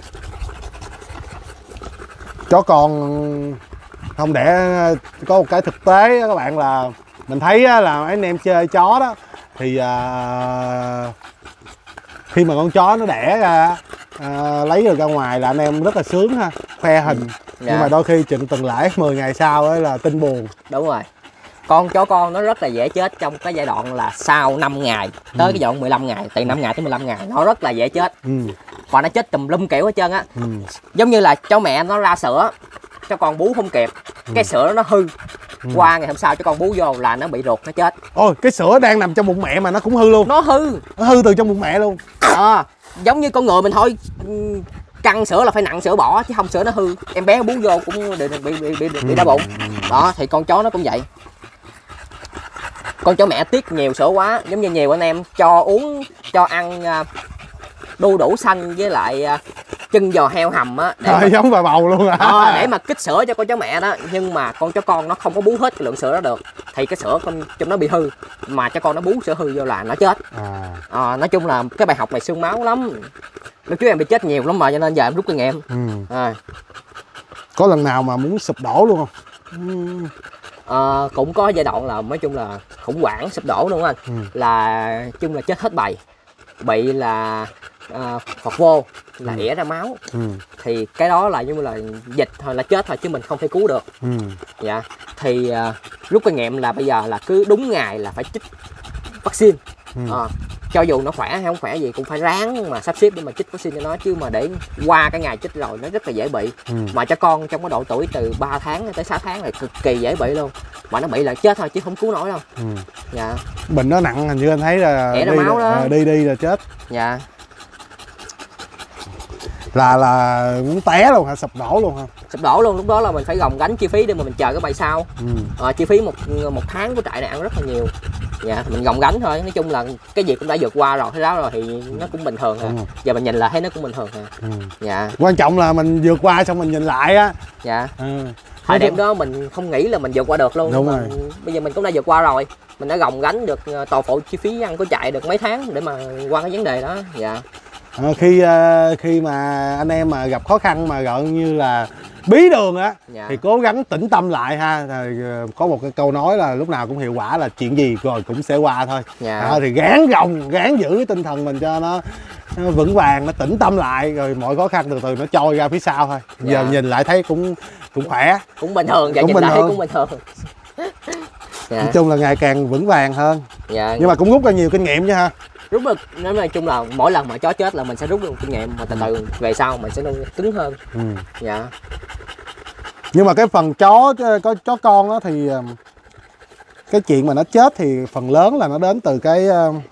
Chó con không đẻ, có một cái thực tế đó các bạn, là mình thấy á, là anh em chơi chó đó thì à, khi mà con chó nó đẻ ra à, lấy rồi ra ngoài là anh em rất là sướng ha, khoe hình. Dạ. Nhưng mà đôi khi chừng tuần lễ mười ngày sau ấy là tin buồn. Đúng rồi. Con chó con nó rất là dễ chết trong cái giai đoạn là sau năm ngày tới Ừ. cái giai đoạn mười lăm ngày, từ năm ngày tới mười lăm ngày nó rất là dễ chết. Ừ. Và nó chết tùm lum kiểu hết trơn á. Ừ. Giống như là cháu mẹ nó ra sữa, cho con bú không kịp, cái sữa nó hư, ừ. Qua ngày hôm sau cho con bú vô là nó bị ruột nó chết. Ôi cái sữa đang nằm trong bụng mẹ mà nó cũng hư luôn. Nó hư. Nó hư từ trong bụng mẹ luôn. À, giống như con người mình thôi, căng sữa là phải nặng sữa bỏ chứ không sữa nó hư. Em bé bú vô cũng bị bị bị bị, bị, bị đau bụng. Đó thì con chó nó cũng vậy. Con chó mẹ tiết nhiều sữa quá, giống như nhiều anh em cho uống cho ăn đu đủ xanh với lại chân giò heo hầm á, để à, mà, giống bà bầu luôn à. à, để mà kích sữa cho con chó mẹ đó. Nhưng mà con chó con nó không có bú hết cái lượng sữa đó được, thì cái sữa con trong nó bị hư, mà cho con nó bú sữa hư vô là nó chết. à. À, nói chung là cái bài học này xương máu lắm. Lúc trước em bị chết nhiều lắm mà, cho nên giờ em rút kinh nghiệm. ừ. à. Có lần nào mà muốn sụp đổ luôn không? Ừ. À, cũng có giai đoạn là nói chung là khủng hoảng sụp đổ luôn anh. ừ. Là chung là chết hết bầy, bị là à, phọt vô là ỉa ừ. ra máu. ừ. Thì cái đó là như là dịch thôi, là chết thôi chứ mình không thể cứu được. ừ. Dạ thì à, rút kinh nghiệm là bây giờ là cứ đúng ngày là phải chích vaccine. ừ. à, cho dù nó khỏe hay không khỏe gì cũng phải ráng mà sắp xếp để mà chích vaccine cho nó, chứ mà để qua cái ngày chích rồi nó rất là dễ bị. ừ. Mà cho con trong cái độ tuổi từ ba tháng tới sáu tháng là cực kỳ dễ bị luôn, mà nó bị là chết thôi chứ không cứu nổi đâu. ừ. Dạ. Bệnh nó nặng, hình như anh thấy là ỉa ra đi, máu đó. À, đi đi là chết. Dạ. Là là muốn té luôn hả, sụp đổ luôn hả? Sụp đổ luôn. Lúc đó là mình phải gồng gánh chi phí để mà mình chờ cái bầy sau. ừ. à, chi phí một một tháng của trại này ăn rất là nhiều. Dạ, mình gồng gánh thôi. Nói chung là cái gì cũng đã vượt qua rồi, thế đó rồi thì nó cũng bình thường. ừ. Giờ mình nhìn lại thấy nó cũng bình thường. ừ. Dạ. Quan trọng là mình vượt qua xong mình nhìn lại á. Dạ. ừ. Thời điểm đó mình không nghĩ là mình vượt qua được luôn. Đúng mà rồi. Bây giờ mình cũng đã vượt qua rồi, mình đã gồng gánh được toàn bộ chi phí ăn của trại được mấy tháng để mà qua cái vấn đề đó. Dạ. À, khi uh, khi mà anh em mà gặp khó khăn mà gọi như là bí đường á, dạ. thì cố gắng tĩnh tâm lại ha. Rồi, uh, có một cái câu nói là lúc nào cũng hiệu quả là chuyện gì rồi cũng sẽ qua thôi. dạ. à, thì gán gồng gán giữ cái tinh thần mình cho nó, nó vững vàng, nó tĩnh tâm lại, rồi mọi khó khăn từ từ nó trôi ra phía sau thôi. dạ. Giờ nhìn lại thấy cũng cũng khỏe, cũng bình thường. Giờ cũng nhìn bình lại thường. thấy cũng bình thường. dạ. Nói chung là ngày càng vững vàng hơn. dạ. Nhưng mà cũng rút ra nhiều kinh nghiệm chứ ha. Rút được, nói chung là mỗi lần mà chó chết là mình sẽ rút được kinh nghiệm, mà từ từ về sau mình sẽ cứng hơn. ừ. Dạ. Nhưng mà cái phần chó có chó con đó thì cái chuyện mà nó chết thì phần lớn là nó đến từ cái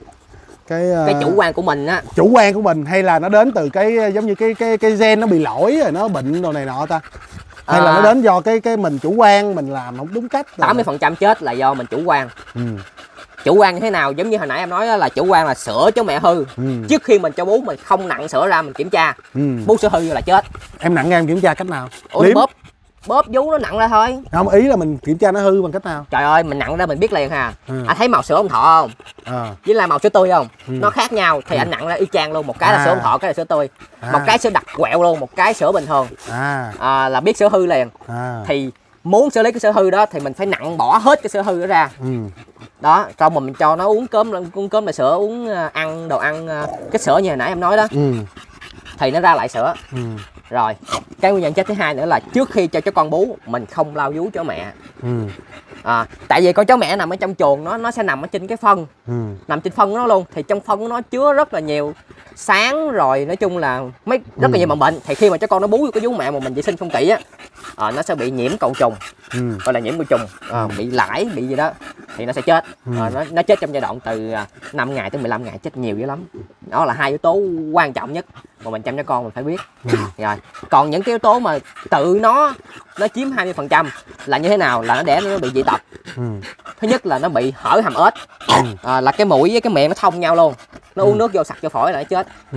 cái cái chủ quan của mình á. Chủ quan của mình, hay là nó đến từ cái giống như cái cái cái gen nó bị lỗi rồi nó bệnh đồ này nọ ta, hay à, là nó đến do cái cái mình chủ quan, mình làm không đúng cách. Tám mươi phần trăm chết là do mình chủ quan. ừ. Chủ quan như thế nào? Giống như hồi nãy em nói là chủ quan là sữa chó mẹ hư. ừ. Trước khi mình cho bú mình không nặng sữa ra, mình kiểm tra. ừ. Bú sữa hư là chết. Em nặng ra em kiểm tra cách nào? Ủa, bóp bóp vú nó nặng ra thôi. Không, ý là mình kiểm tra nó hư bằng cách nào? Trời ơi, mình nặng ra mình biết liền ha. ừ. Anh thấy màu sữa ông Thọ không? à. Với là màu sữa tươi không? ừ. Nó khác nhau thì ừ. anh nặng ra y chang luôn. Một cái là à. sữa ông Thọ, cái là sữa tươi. à. Một cái sữa đặc quẹo luôn, một cái sữa bình thường. à. À, là biết sữa hư liền. à. Thì muốn xử lý cái sữa hư đó thì mình phải nặng bỏ hết cái sữa hư đó ra. ừ. Đó, xong mà mình cho nó uống cơm, uống cơm là sữa, uống ăn đồ ăn cái sữa như hồi nãy em nói đó. ừ. Thì nó ra lại sữa. ừ. Rồi, cái nguyên nhân chết thứ hai nữa là trước khi cho chó con bú mình không lau vú chó mẹ. ừ. à, tại vì con chó mẹ nằm ở trong chuồng, nó nó sẽ nằm ở trên cái phân. ừ. Nằm trên phân của nó luôn, thì trong phân của nó chứa rất là nhiều sáng, rồi nói chung là mấy rất là ừ. nhiều mầm bệnh. Thì khi mà cho con nó bú vô cái vú mẹ mà mình vệ sinh không kỹ á, à, nó sẽ bị nhiễm cầu trùng. ừ. Gọi là nhiễm cầu trùng, à, bị lãi, bị gì đó thì nó sẽ chết. ừ. à, nó, nó chết trong giai đoạn từ năm ngày tới mười lăm ngày, chết nhiều dữ lắm. Đó là hai yếu tố quan trọng nhất mà mình chăm cho con mình phải biết. ừ. Rồi còn những cái yếu tố mà tự nó nó chiếm hai mươi phần trăm là như thế nào? Là nó đẻ nó bị dị tật. ừ. Thứ nhất là nó bị hở hàm ếch. ừ. à, là cái mũi với cái miệng nó thông nhau luôn, nó uống ừ. nước vô sặc cho phổi là nó chết. ừ.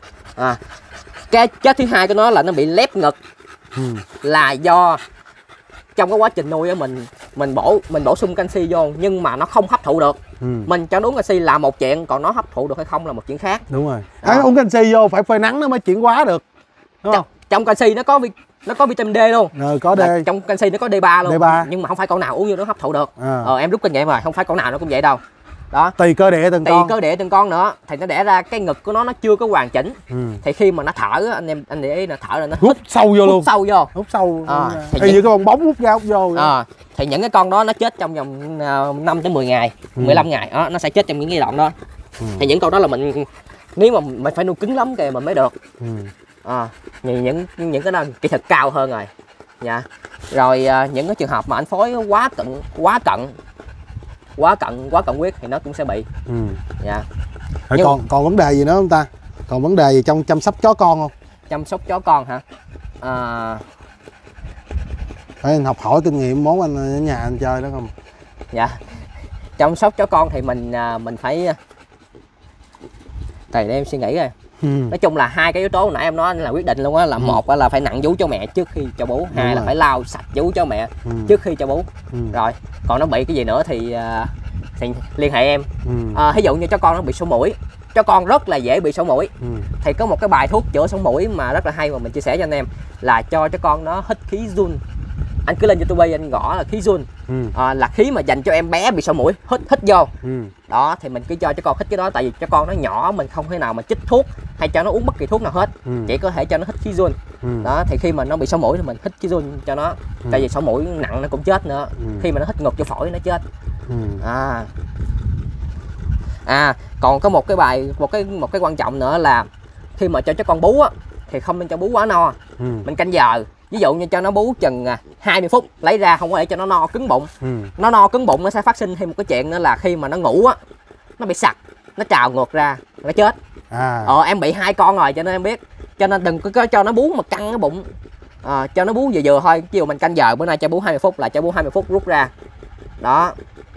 à, cái chết thứ hai của nó là nó bị lép ngực. ừ. Là do trong cái quá trình nuôi á, mình mình bổ mình bổ sung canxi vô nhưng mà nó không hấp thụ được. ừ. Mình cho nó uống canxi là một chuyện, còn nó hấp thụ được hay không là một chuyện khác. Đúng rồi. À, uống canxi vô phải phơi nắng nó mới chuyển hóa được, đúng không? Trong canxi nó có nó có vitamin D luôn. Rồi, có D. Trong canxi nó có D ba luôn. D ba. Nhưng mà không phải con nào uống vô nó hấp thụ được. à. Ờ, em rút kinh nghiệm rồi, không phải con nào nó cũng vậy đâu. Đó, tùy cơ địa từng tùy con. cơ địa từng con nữa, thì nó đẻ ra cái ngực của nó nó chưa có hoàn chỉnh. ừ. Thì khi mà nó thở anh em anh để ý là thở là nó hút sâu vô hút luôn, sâu vô hút sâu. à, thì như những... cái bong bóng hút ra hút vô. à, thì những cái con đó nó chết trong vòng năm tới mười ngày, ừ. mười lăm ngày đó, nó sẽ chết trong những giai đoạn đó. ừ. Thì những con đó là mình nếu mà mình phải nuôi cứng lắm kìa mình mới được. ừ. à, những những những cái đó kỹ thuật cao hơn rồi. Dạ. Rồi à, những cái trường hợp mà anh phối quá cận quá cận quá cận quá cận huyết thì nó cũng sẽ bị. Ừ. Dạ. Rồi nhưng... còn còn vấn đề gì nữa không ta? Còn vấn đề gì trong chăm sóc chó con không? Chăm sóc chó con hả? À... Phải học hỏi kinh nghiệm món anh ở nhà anh chơi đó không? Dạ. Chăm sóc chó con thì mình mình phải thầy để em suy nghĩ rồi. Ừ. Nói chung là hai cái yếu tố nãy em nói là quyết định luôn á, là ừ. một là phải nặn vú cho mẹ trước khi cho bú, hai Đúng là rồi. phải lau sạch vú cho mẹ ừ. trước khi cho bú. Ừ. Rồi còn nó bị cái gì nữa thì, thì liên hệ em. Ừ. À, ví dụ như cho con nó bị sổ mũi, cho con rất là dễ bị sổ mũi. Ừ. Thì có một cái bài thuốc chữa sổ mũi mà rất là hay mà mình chia sẻ cho anh em, là cho cho con nó hít khí giun. Anh cứ lên YouTube anh gõ là khí giun. Ừ. À, là khí mà dành cho em bé bị sổ mũi, hít hít vô. Ừ. Đó thì mình cứ cho cho con hít cái đó, tại vì cho con nó nhỏ mình không thể nào mà chích thuốc hay cho nó uống bất kỳ thuốc nào hết. Ừ. Chỉ có thể cho nó hít khí giun. Ừ. Đó thì khi mà nó bị sổ mũi thì mình hít khí giun cho nó. Ừ. Tại vì sổ mũi nặng nó cũng chết nữa. Ừ. Khi mà nó hít ngược vô phổi nó chết. Ừ. À. À còn có một cái bài một cái một cái quan trọng nữa là khi mà cho cho con bú á thì không nên cho bú quá no. Ừ. Mình canh giờ. Ví dụ như cho nó bú chừng hai mươi phút lấy ra, không có để cho nó no cứng bụng. Ừ. Nó no cứng bụng nó sẽ phát sinh thêm một cái chuyện nữa là khi mà nó ngủ á nó bị sặc, nó trào ngược ra nó chết. À. Ờ em bị hai con rồi cho nên em biết, cho nên đừng có cho nó bú mà căng cái bụng. À, cho nó bú vừa vừa thôi, ví dụ mình canh giờ bữa nay cho bú hai mươi phút là cho bú hai mươi phút rút ra. Đó,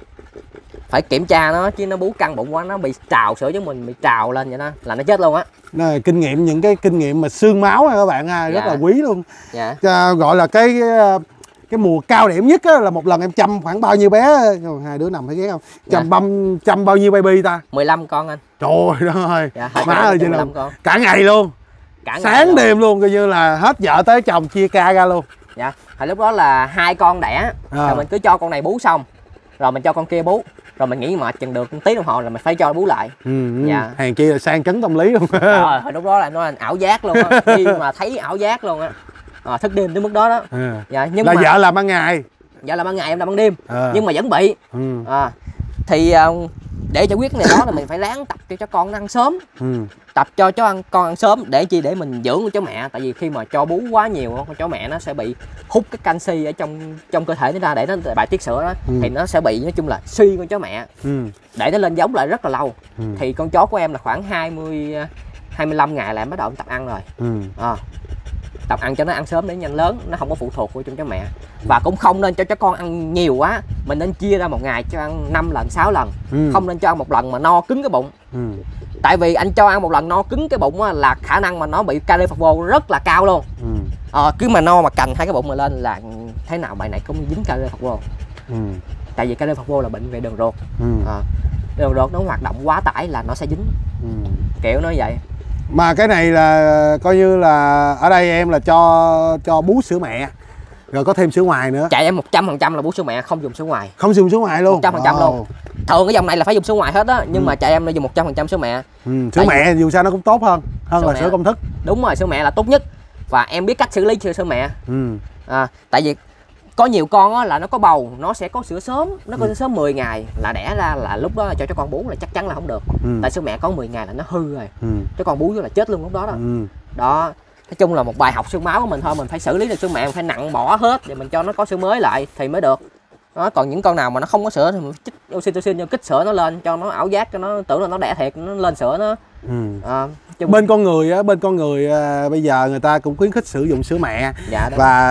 phải kiểm tra nó, chứ nó bú căng bụng quá nó bị trào sữa chứ mình bị trào lên vậy đó là nó chết luôn á. Này, kinh nghiệm những cái kinh nghiệm mà xương máu các bạn ha, rất dạ. là quý luôn. Dạ. À, gọi là cái cái mùa cao điểm nhất á, là một lần em chăm khoảng bao nhiêu bé, hai đứa nằm thấy ghét không? Chăm dạ. băm chăm bao nhiêu baby ta? mười lăm con anh. Trời đất ơi. Dạ, má ơi chứ đâu. Con. Cả ngày luôn. Cả sáng ngày đêm luôn. luôn coi như là hết vợ tới chồng chia ca ra luôn. Dạ. Thì lúc đó là hai con đẻ, à. rồi mình cứ cho con này bú xong, rồi mình cho con kia bú. Rồi mình nghĩ mệt chừng được một tiếng đồng hồ là mình phải cho bú lại. Ừ, dạ. Hàng chi là sang chấn tâm lý luôn. Rồi hồi lúc đó là nó là ảo giác luôn á. Khi mà thấy ảo giác luôn á. À, thức đêm tới mức đó đó. À. Dạ, nhưng là mà vợ làm ban ngày. Vợ làm ban ngày em làm ban đêm. À. Nhưng mà vẫn bị. Ừ. À, thì để giải quyết cái này đó là mình phải ráng tập cho cho con nó ăn sớm. Ừ. Tập cho cho ăn con ăn sớm để chi để mình dưỡng con chó mẹ, tại vì khi mà cho bú quá nhiều con chó mẹ nó sẽ bị hút cái canxi ở trong trong cơ thể nó ra để nó bài tiết sữa đó. Ừ. Thì nó sẽ bị nói chung là suy con chó mẹ. Ừ. Để nó lên giống lại rất là lâu. Ừ. Thì con chó của em là khoảng hai mươi hai mươi lăm ngày là em bắt đầu tập ăn rồi. Ừ. À, tập ăn cho nó ăn sớm để nhanh lớn, nó không có phụ thuộc vào trong chó mẹ. Và cũng không nên cho chó con ăn nhiều quá, mình nên chia ra một ngày cho ăn năm lần sáu lần. Ừ. Không nên cho ăn một lần mà no cứng cái bụng. Ừ. Tại vì anh cho ăn một lần no cứng cái bụng là khả năng mà nó bị kali phạc vô rất là cao luôn. Ừ. À, cứ mà no mà cành hai cái bụng mà lên là thế nào bài này cũng dính kali phạc vô. Ừ. Tại vì kali phạc vô là bệnh về đường ruột. Ừ. À, đường ruột nó hoạt động quá tải là nó sẽ dính. Ừ. Kiểu nó vậy. Mà cái này là coi như là ở đây em là cho cho bú sữa mẹ rồi có thêm sữa ngoài nữa. Chạy em một trăm phần trăm là bú sữa mẹ, không dùng sữa ngoài. Không dùng sữa ngoài luôn. một trăm phần trăm luôn. Thường cái dòng này là phải dùng sữa ngoài hết á, nhưng ừ. mà chạy em nó dùng một trăm phần trăm sữa mẹ. Ừ. Sữa Tại mẹ vì... dù sao nó cũng tốt hơn hơn sữa là mẹ. Sữa công thức. Đúng rồi, sữa mẹ là tốt nhất. Và em biết cách xử lý sữa mẹ. Ừ. À, tại vì có nhiều con á, là nó có bầu nó sẽ có sữa sớm, nó có ừ. sữa sớm mười ngày là đẻ ra, là lúc đó cho cho con bú là chắc chắn là không được. Ừ. Tại sữa mẹ có mười ngày là nó hư rồi. Ừ. Cho con bú vô là chết luôn lúc đó đó. Ừ. Đó, nói chung là một bài học xương máu của mình thôi, mình phải xử lý được sữa mẹ, mình phải nặn bỏ hết để mình cho nó có sữa mới lại thì mới được. Đó, còn những con nào mà nó không có sữa thì mình chích oxytocin cho kích sữa nó lên, cho nó ảo giác, cho nó tưởng là nó đẻ thiệt, nó lên sữa nó. Ừ. À, chung... bên con người á, bên con người à, bây giờ người ta cũng khuyến khích sử dụng sữa mẹ. Dạ,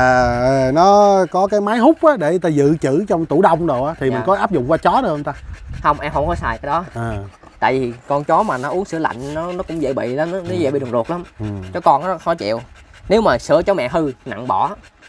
và nó có cái máy hút á để người ta dự trữ trong tủ đông đồ á, thì dạ. mình có áp dụng qua chó được không ta? Không, em không có xài cái đó. À. Tại vì con chó mà nó uống sữa lạnh nó nó cũng dễ bị lắm, nó, nó dễ bị đường ruột lắm. Ừ. Cho con nó khó chịu. Nếu mà sữa chó mẹ hư nặng bỏ.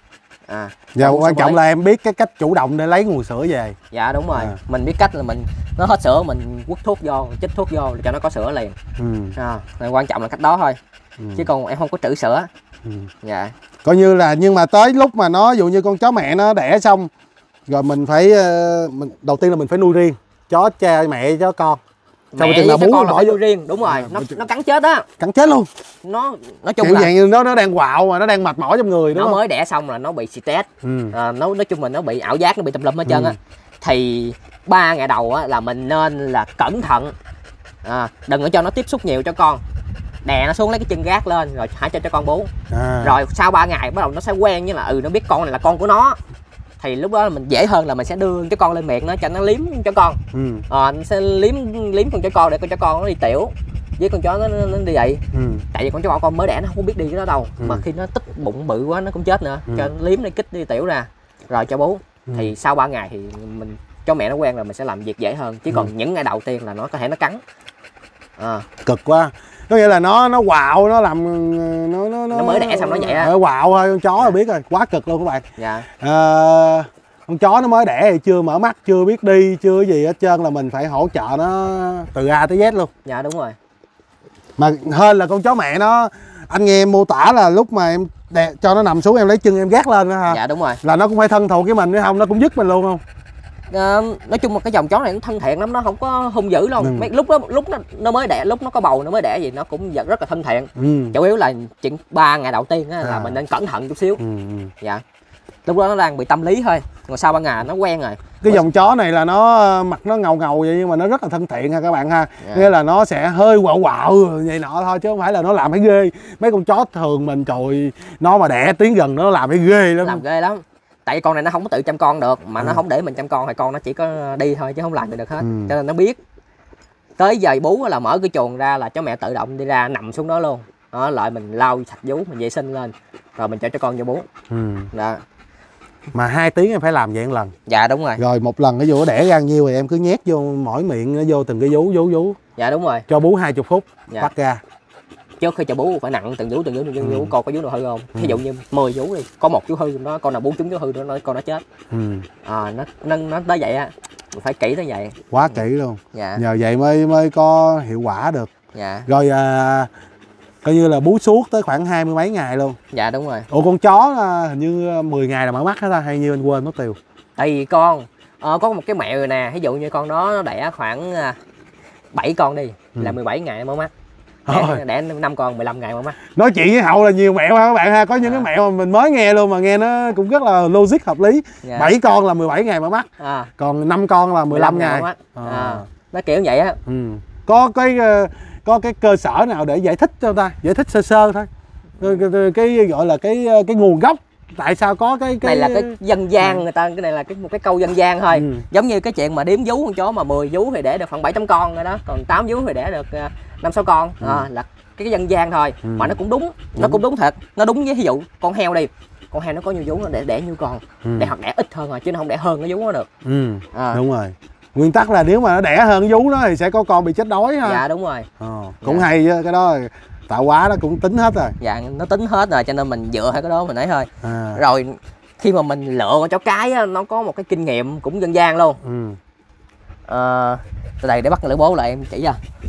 À, dạ, quan trọng là em biết cái cách chủ động để lấy nguồn sữa về. Dạ đúng rồi. À. Mình biết cách là mình nó hết sữa mình quất thuốc vô, chích thuốc vô cho nó có sữa liền. Ừ. À, quan trọng là cách đó thôi. Ừ. Chứ còn em không có trữ sữa. Ừ. Dạ. Coi như là, nhưng mà tới lúc mà nó ví dụ như con chó mẹ nó đẻ xong rồi mình phải mình đầu tiên là mình phải nuôi riêng chó cha mẹ chó con. Mẹ với là bú con là phải nuôi riêng, đúng rồi. À, nó nó cắn chết á. Cắn chết luôn. Nó nói chung kiểu là dạng như nó nó đang quạo mà nó đang mệt mỏi trong người đúng nó không? Nó mới đẻ xong là nó bị stress. Ừ. À, nó nói chung là nó bị ảo giác, nó bị tùm lum hết trơn á. Ừ. Thì ba ngày đầu á là mình nên là cẩn thận. À, đừng có cho nó tiếp xúc nhiều cho con. đè nó xuống lấy cái chân gác lên rồi hãy cho cho con bú. À. Rồi sau ba ngày bắt đầu nó sẽ quen với là ừ nó biết con này là con của nó, thì lúc đó là mình dễ hơn là mình sẽ đưa cái con lên miệng nó cho nó liếm cho con. Ừ. À, nó sẽ liếm liếm con chó con để con chó con nó đi tiểu với con chó nó, nó, nó đi dậy. Ừ. Tại vì con chó con mới đẻ nó không có biết đi cái đó đâu. Ừ. Mà khi nó tích bụng bự quá nó cũng chết nữa. Ừ. Cho nó liếm đi kích đi tiểu ra rồi cho bú. Ừ. Thì sau ba ngày thì mình cho mẹ nó quen rồi mình sẽ làm việc dễ hơn, chứ còn ừ. những ngày đầu tiên là nó có thể nó cắn. À. Cực quá, có nghĩa là nó nó quạo nó làm nó nó nó mới đẻ xong nó vậy á, quạo thôi. Con chó là biết rồi, quá cực luôn các bạn. Dạ. À, con chó nó mới đẻ thì chưa mở mắt, chưa biết đi, chưa cái gì hết trơn, là mình phải hỗ trợ nó từ A tới Z luôn. Dạ đúng rồi. Mà hên là con chó mẹ nó, anh nghe em mô tả là lúc mà em đè, cho nó nằm xuống em lấy chân em gác lên đó ha. Dạ đúng rồi. Là nó cũng phải thân thù với mình, nếu không nó cũng dứt mình luôn không? À, nói chung là cái dòng chó này nó thân thiện lắm, nó không có hung dữ đâu. Ừ. Mấy lúc đó lúc nó nó mới đẻ, lúc nó có bầu nó mới đẻ gì nó cũng rất là thân thiện. Ừ. Chủ yếu là chuyện ba ngày đầu tiên á, là à. mình nên cẩn thận chút xíu. Ừ. Dạ. Lúc đó nó đang bị tâm lý thôi, còn sau ba ngày nó quen rồi. Cái dòng chó này là nó mặt nó ngầu ngầu vậy nhưng mà nó rất là thân thiện ha các bạn ha. Yeah. Nghĩa là nó sẽ hơi quạo quạo vậy nọ thôi, chứ không phải là nó làm thấy ghê. Mấy con chó thường mình trời, nó mà đẻ tiếng gần nó làm thấy ghê lắm. Làm ghê lắm. Tại con này nó không có tự chăm con được, mà ừ. nó không để mình chăm con thì con nó chỉ có đi thôi chứ không làm được hết. Ừ. Cho nên nó biết tới giờ bú là mở cái chuồng ra là chó mẹ tự động đi ra nằm xuống đó luôn. Đó, lại mình lau sạch vú, mình vệ sinh lên rồi mình cho cho con vô bú. Ừ. Đó. Mà hai tiếng em phải làm vậy một lần. Dạ đúng rồi. Rồi một lần nó vô đẻ ra nhiêu thì em cứ nhét vô mỗi miệng nó vô từng cái vú vú vú. Dạ đúng rồi. Cho bú hai mươi phút, dạ. Bắt ra. Trước khi cho bú phải nặng từng vú từng vú từng vú, ừ. Con có vú nào hư không? Ví ừ. dụ như mười vú đi, có một vú hư nó, con nào bốn chúng vú hư nó con nó chết. Ừ. À, nó nó nó tới vậy á, phải kỹ tới vậy. Quá kỹ luôn. Dạ. Nhờ vậy mới mới có hiệu quả được. Dạ. Rồi à, coi như là bú suốt tới khoảng hai mươi mấy ngày luôn. Dạ đúng rồi. Ủa con chó hình như mười ngày là mở mắt hết ta, hay như anh quên mất tiêu? Tại vì con ờ, có một cái mẹo rồi nè, ví dụ như con đó nó đẻ khoảng bảy con đi, ừ. là mười bảy ngày mở mắt. Đẻ, đẻ năm con mười lăm ngày mở mắt. Nói chuyện với Hậu là nhiều mẹo ha các bạn ha, có những à. cái mẹo mà mình mới nghe luôn mà nghe nó cũng rất là logic hợp lý. Dạ. bảy con là mười bảy ngày mở mắt. À. Còn năm con là mười lăm ngày. Ngày à. À. Nó kiểu vậy á. Ừ. Có cái có cái cơ sở nào để giải thích cho ta, giải thích sơ sơ thôi. Cái, cái, cái gọi là cái cái nguồn gốc tại sao có cái cái này là cái dân gian, người ta cái này là cái một cái câu dân gian thôi. Ừ. Giống như cái chuyện mà đếm vú con chó mà mười vú thì để được khoảng bảy tám con rồi đó, còn tám vú thì để được năm sáu con. Ừ. À, là cái dân gian thôi. Ừ. Mà nó cũng đúng, nó đúng. cũng đúng thật. Nó đúng với ví dụ con heo đi, con heo nó có nhiều vú nó để đẻ nhiêu con. Ừ. Để hoặc đẻ ít hơn rồi chứ nó không đẻ hơn cái vú nó được. Ừ. À. Đúng rồi. Nguyên tắc là nếu mà nó đẻ hơn vú nó thì sẽ có con bị chết đói ha. Dạ đúng rồi. Ờ, cũng dạ. hay chứ, cái đó tạo hóa nó cũng tính hết rồi. Dạ nó tính hết rồi cho nên mình dựa theo cái đó mình ấy thôi. À. Rồi khi mà mình lựa con chó cái á, nó có một cái kinh nghiệm cũng dân gian luôn. Ừ. À, từ đây để bắt lưỡi bố lại em chỉ cho.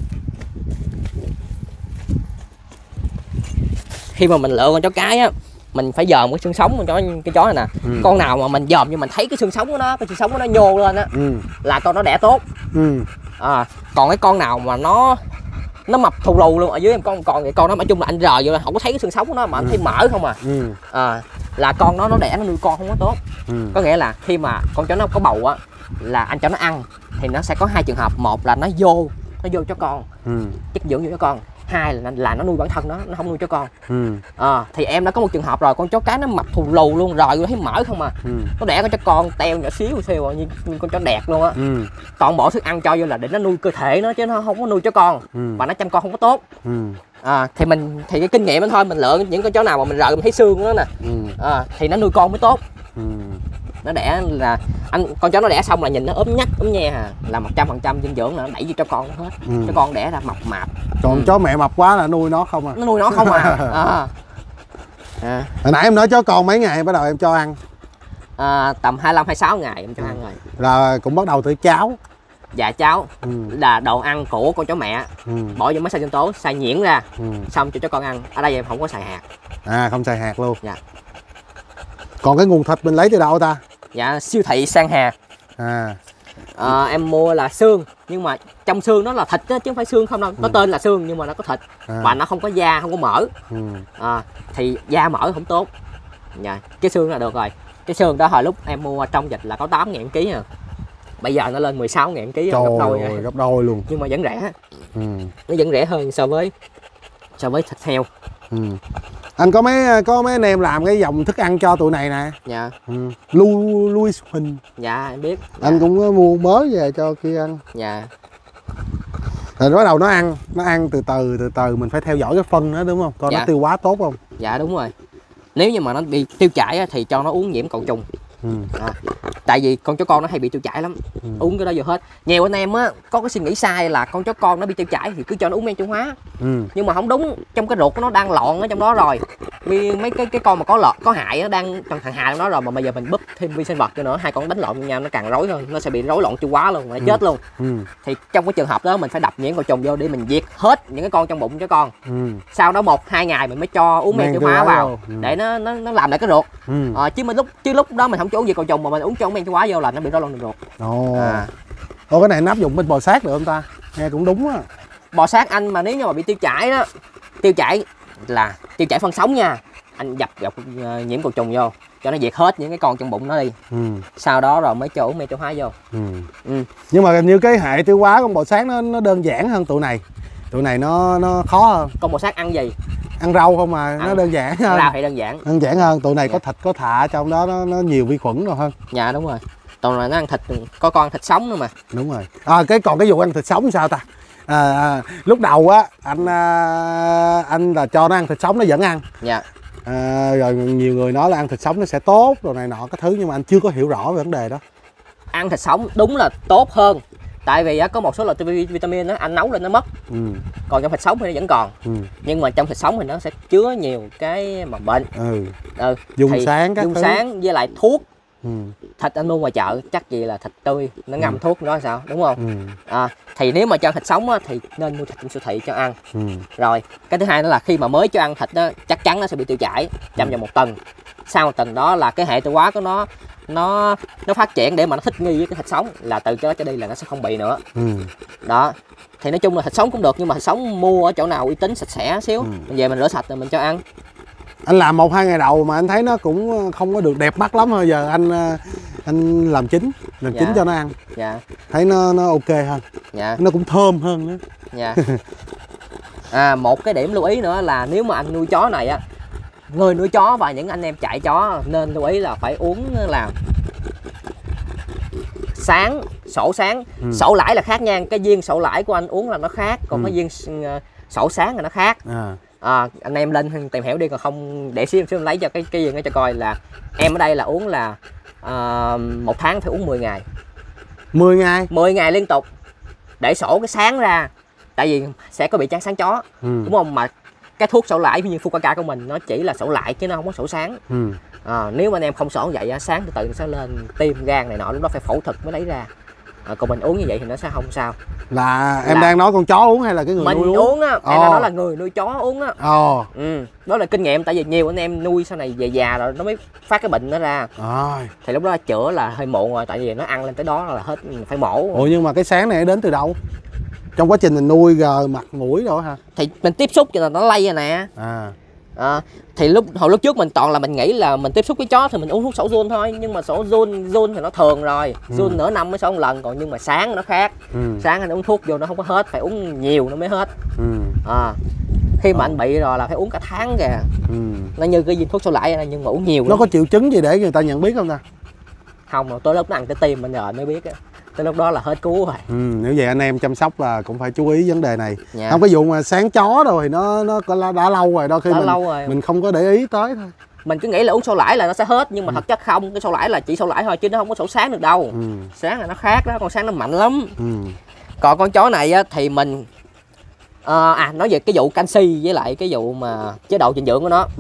Khi mà mình lựa con chó cái á, mình phải dòm cái xương sống con chó cái chó này nè. Ừ. Con nào mà mình dòm nhưng mình thấy cái xương sống của nó, cái xương sống của nó nhô lên á, ừ. là con nó đẻ tốt. Ừ. À, còn cái con nào mà nó nó mập thù lù luôn ở dưới em con còn vậy con nó nói chung là anh rờ vô là không có thấy cái xương sống của nó mà anh ừ. thấy mỡ không à. Ừ. À, là con nó nó đẻ nó nuôi con không có tốt. Ừ. Có nghĩa là khi mà con chó nó có bầu á là anh cho nó ăn thì nó sẽ có hai trường hợp, một là nó vô nó vô cho con, ừ. chất dưỡng vô cho con, hai là là nó nuôi bản thân nó nó không nuôi cho con. Ừ. À, thì em đã có một trường hợp rồi, con chó cái nó mập thù lù luôn rồi thấy mỡ không à. Ừ. Nó đẻ con cho con teo nhỏ xíu xíu như, như con chó đẹp luôn á. Ừ. Toàn bộ thức ăn cho vô là để nó nuôi cơ thể nó chứ nó không có nuôi cho con. Ừ. Và nó chăm con không có tốt. Ừ. À, thì mình thì cái kinh nghiệm đó thôi, mình lựa những con chó nào mà mình rờ mình thấy xương đó nè. Ừ. À, thì nó nuôi con mới tốt. Ừ. Nó đẻ là anh con chó nó đẻ xong là nhìn nó ốm nhắc ốm nhe à, là một trăm phần trăm dinh dưỡng là nó đẩy vô cho con nó hết. Ừ. Cho con đẻ ra mập mạp. Còn ừ. chó mẹ mập quá là nuôi nó không à? Nó nuôi nó không à. À. À. Hồi nãy em nói chó con mấy ngày bắt đầu em cho ăn? À, tầm hai mươi lăm hai mươi sáu ngày em cho ừ. ăn rồi. Là cũng bắt đầu từ cháo. Dạ cháo. Ừ. Là đồ ăn của con chó mẹ. Ừ. Bỏ vô máy xay sinh tố, xay nhuyễn ra. Ừ. Xong cho cho con ăn. Ở đây em không có xài hạt. À, không xài hạt luôn. Dạ. Còn cái nguồn thịt mình lấy từ đâu ta? Dạ siêu thị Sang Hà. À. À, em mua là xương nhưng mà trong xương nó là thịt đó, chứ không phải xương không đâu. Nó ừ. tên là xương nhưng mà nó có thịt. À. Và nó không có da, không có mỡ. Ừ. À, thì da mỡ không tốt. Dạ, cái xương là được rồi. Cái xương đó hồi lúc em mua trong dịch là có tám ngàn ký à. Bây giờ nó lên mười sáu ngàn ký, gấp đôi rồi, gấp đôi luôn. Nhưng mà vẫn rẻ. Ừ. Nó vẫn rẻ hơn so với so với thịt heo. Ừ. Anh có mấy có mấy anh em làm cái dòng thức ăn cho tụi này nè. Dạ. Ừ. Lu Louis Huỳnh. Dạ em biết. Anh dạ. cũng mua mới về cho kia ăn. Dạ. Rồi bắt đầu nó ăn, nó ăn từ từ từ từ mình phải theo dõi cái phân nữa đúng không? Coi dạ. nó tiêu hóa tốt không? Dạ đúng rồi. Nếu như mà nó bị tiêu chảy thì cho nó uống nhiễm cầu trùng. Ừ. À, tại vì con chó con nó hay bị tiêu chảy lắm. Ừ. Uống cái đó vô hết. Nhiều anh em á có cái suy nghĩ sai là con chó con nó bị tiêu chảy thì cứ cho nó uống men tiêu hóa. Ừ. Nhưng mà không đúng, trong cái ruột nó đang lọn ở trong đó rồi. Vì mấy cái cái con mà có lọt có hại nó đang trong thằng hại trong đó rồi, mà bây giờ mình búp thêm vi sinh vật cho nữa, hai con đánh lộn với nhau nó càng rối hơn, nó sẽ bị rối loạn tiêu hóa luôn, nó ừ. chết luôn. Ừ. Thì trong cái trường hợp đó mình phải đập nhiễm cầu trùng vô để mình diệt hết những cái con trong bụng chó con. Ừ. Sau đó một hai ngày mình mới cho uống men tiêu hóa vào ừ. để nó nó nó làm lại cái ruột. Ừ. À, chứ mình lúc chứ lúc đó mình không cho uống diệt cầu trùng mà mình uống cho men tiêu hóa vô là nó bị rối loạn đường ruột. Ồ. À. Ồ, cái này nó áp dụng bên bò sát được không ta? Nghe cũng đúng á. Bò sát anh mà nếu như mà bị tiêu chảy đó, tiêu chảy là tiêu chảy phân sống nha, anh dập dọc uh, nhiễm cầu trùng vô cho nó diệt hết những cái con trong bụng nó đi. Ừ. Sau đó rồi mới cho uống men tiêu hóa vô. Ừ. Ừ. Nhưng mà như cái hệ tiêu hóa con bò sát nó nó đơn giản hơn tụi này. Tụi này nó nó khó hơn. Con bò sát ăn gì? Ăn rau không mà, ăn, nó đơn giản hơn. Rau thì đơn giản. Đơn giản hơn, tụi này dạ. có thịt có thạ trong đó, nó nó nhiều vi khuẩn rồi hơn. Dạ đúng rồi. Tụi này nó ăn thịt, có con thịt sống nữa mà. Đúng rồi. À, cái còn cái vụ ăn thịt sống sao ta? À, à, lúc đầu á anh à, anh là cho nó ăn thịt sống nó vẫn ăn. Dạ. À, rồi nhiều người nói là ăn thịt sống nó sẽ tốt rồi này nọ cái thứ, nhưng mà anh chưa có hiểu rõ về vấn đề đó. Ăn thịt sống đúng là tốt hơn, tại vì á, có một số loại vitamin đó anh nấu lên nó mất. Ừ. Còn trong thịt sống thì nó vẫn còn. Ừ. Nhưng mà trong thịt sống thì nó sẽ chứa nhiều cái mầm bệnh. Ừ. Ừ. Dùng thì sáng các dùng thứ. sáng với lại thuốc. Ừ. Thịt anh mua ngoài chợ chắc gì là thịt tươi, nó ngâm ừ. thuốc nó sao đúng không? Ừ. À, thì nếu mà cho thịt sống á, thì nên mua thịt trong siêu thị cho ăn. Ừ. Rồi cái thứ hai nữa là khi mà mới cho ăn thịt đó, chắc chắn nó sẽ bị tiêu chảy trong vòng một tuần. Sau một tuần đó là cái hệ tiêu hóa của nó nó nó phát triển để mà nó thích nghi với cái thịt sống, là từ đó trở đi là nó sẽ không bị nữa. Ừ. Đó thì nói chung là thịt sống cũng được, nhưng mà thịt sống mua ở chỗ nào uy tín sạch sẽ xíu. Ừ. Mình về mình rửa sạch rồi mình cho ăn. Anh làm một hai ngày đầu mà anh thấy nó cũng không có được đẹp mắt lắm thôi, giờ anh anh làm chín làm dạ. chín cho nó ăn. Dạ. Thấy nó nó ok hơn. Dạ. Nó cũng thơm hơn nữa. Dạ. À, một cái điểm lưu ý nữa là nếu mà anh nuôi chó này á, người nuôi chó và những anh em chạy chó nên lưu ý là phải uống là sáng, sổ sáng. Ừ. Sổ lãi là khác nha, cái viên sổ lãi của anh uống là nó khác, còn ừ. cái viên sổ sáng là nó khác. À. À, anh em lên tìm hiểu đi, còn không để xíu xíu lấy cho cái cái gì nó cho coi là em ở đây là uống là uh, một tháng phải uống mười ngày. mười ngày? mười ngày liên tục để sổ cái sáng ra, tại vì sẽ có bị chán sáng chó. Ừ. Đúng không? Mà cái thuốc sổ lãi như Fukaca của mình nó chỉ là sổ lãi chứ nó không có sổ sáng. Ừ. À, nếu mà anh em không sổ vậy sáng từ từ nó sẽ lên tim gan này nọ, lúc đó phải phẫu thuật mới lấy ra. À, còn mình uống như vậy thì nó sẽ không sao. Là em là... đang nói con chó uống hay là cái người mình nuôi uống á? Em đang nói là người nuôi chó uống á. Ồ. Ừ, đó là kinh nghiệm, tại vì nhiều anh em nuôi sau này về già rồi nó mới phát cái bệnh nó ra. À. Thì lúc đó chữa là hơi muộn rồi, tại vì nó ăn lên tới đó là hết, phải mổ. Ủa nhưng mà cái sáng này đến từ đâu? Trong quá trình mình nuôi gờ mặt mũi rồi hả? Thì mình tiếp xúc cho nó lây rồi nè. À. À, thì lúc hồi lúc trước mình toàn là mình nghĩ là mình tiếp xúc với chó thì mình uống thuốc sổ giun thôi, nhưng mà sổ giun giun thì nó thường rồi, giun ừ. nửa năm mới sổ một lần, còn nhưng mà sáng nó khác. Ừ. Sáng anh uống thuốc vô nó không có hết, phải uống nhiều nó mới hết. Ừ. À, khi mà ừ. anh bị rồi là phải uống cả tháng kìa. Ừ. Nó như cái viên thuốc sổ lãi này, nhưng mà uống nhiều. Nó lắm. Có triệu chứng gì để người ta nhận biết không ta? Không, tới lúc nó ăn tới tim mình rồi mới biết á. Tới lúc đó là hết cứu rồi. Ừ, nếu vậy anh em chăm sóc là cũng phải chú ý vấn đề này. Dạ. Không, cái vụ mà sáng chó rồi thì nó nó đã lâu rồi, đôi khi đã mình lâu rồi. Mình không có để ý tới thôi. Mình cứ nghĩ là uống sổ lãi là nó sẽ hết, nhưng mà ừ. thật chất không, cái sổ lãi là chỉ sổ lãi thôi chứ nó không có sổ sáng được đâu. Ừ. Sáng là nó khác đó, con sáng nó mạnh lắm. Ừ. Còn con chó này á, thì mình à, à nói về cái vụ canxi với lại cái vụ mà chế độ dinh dưỡng của nó. Ừ.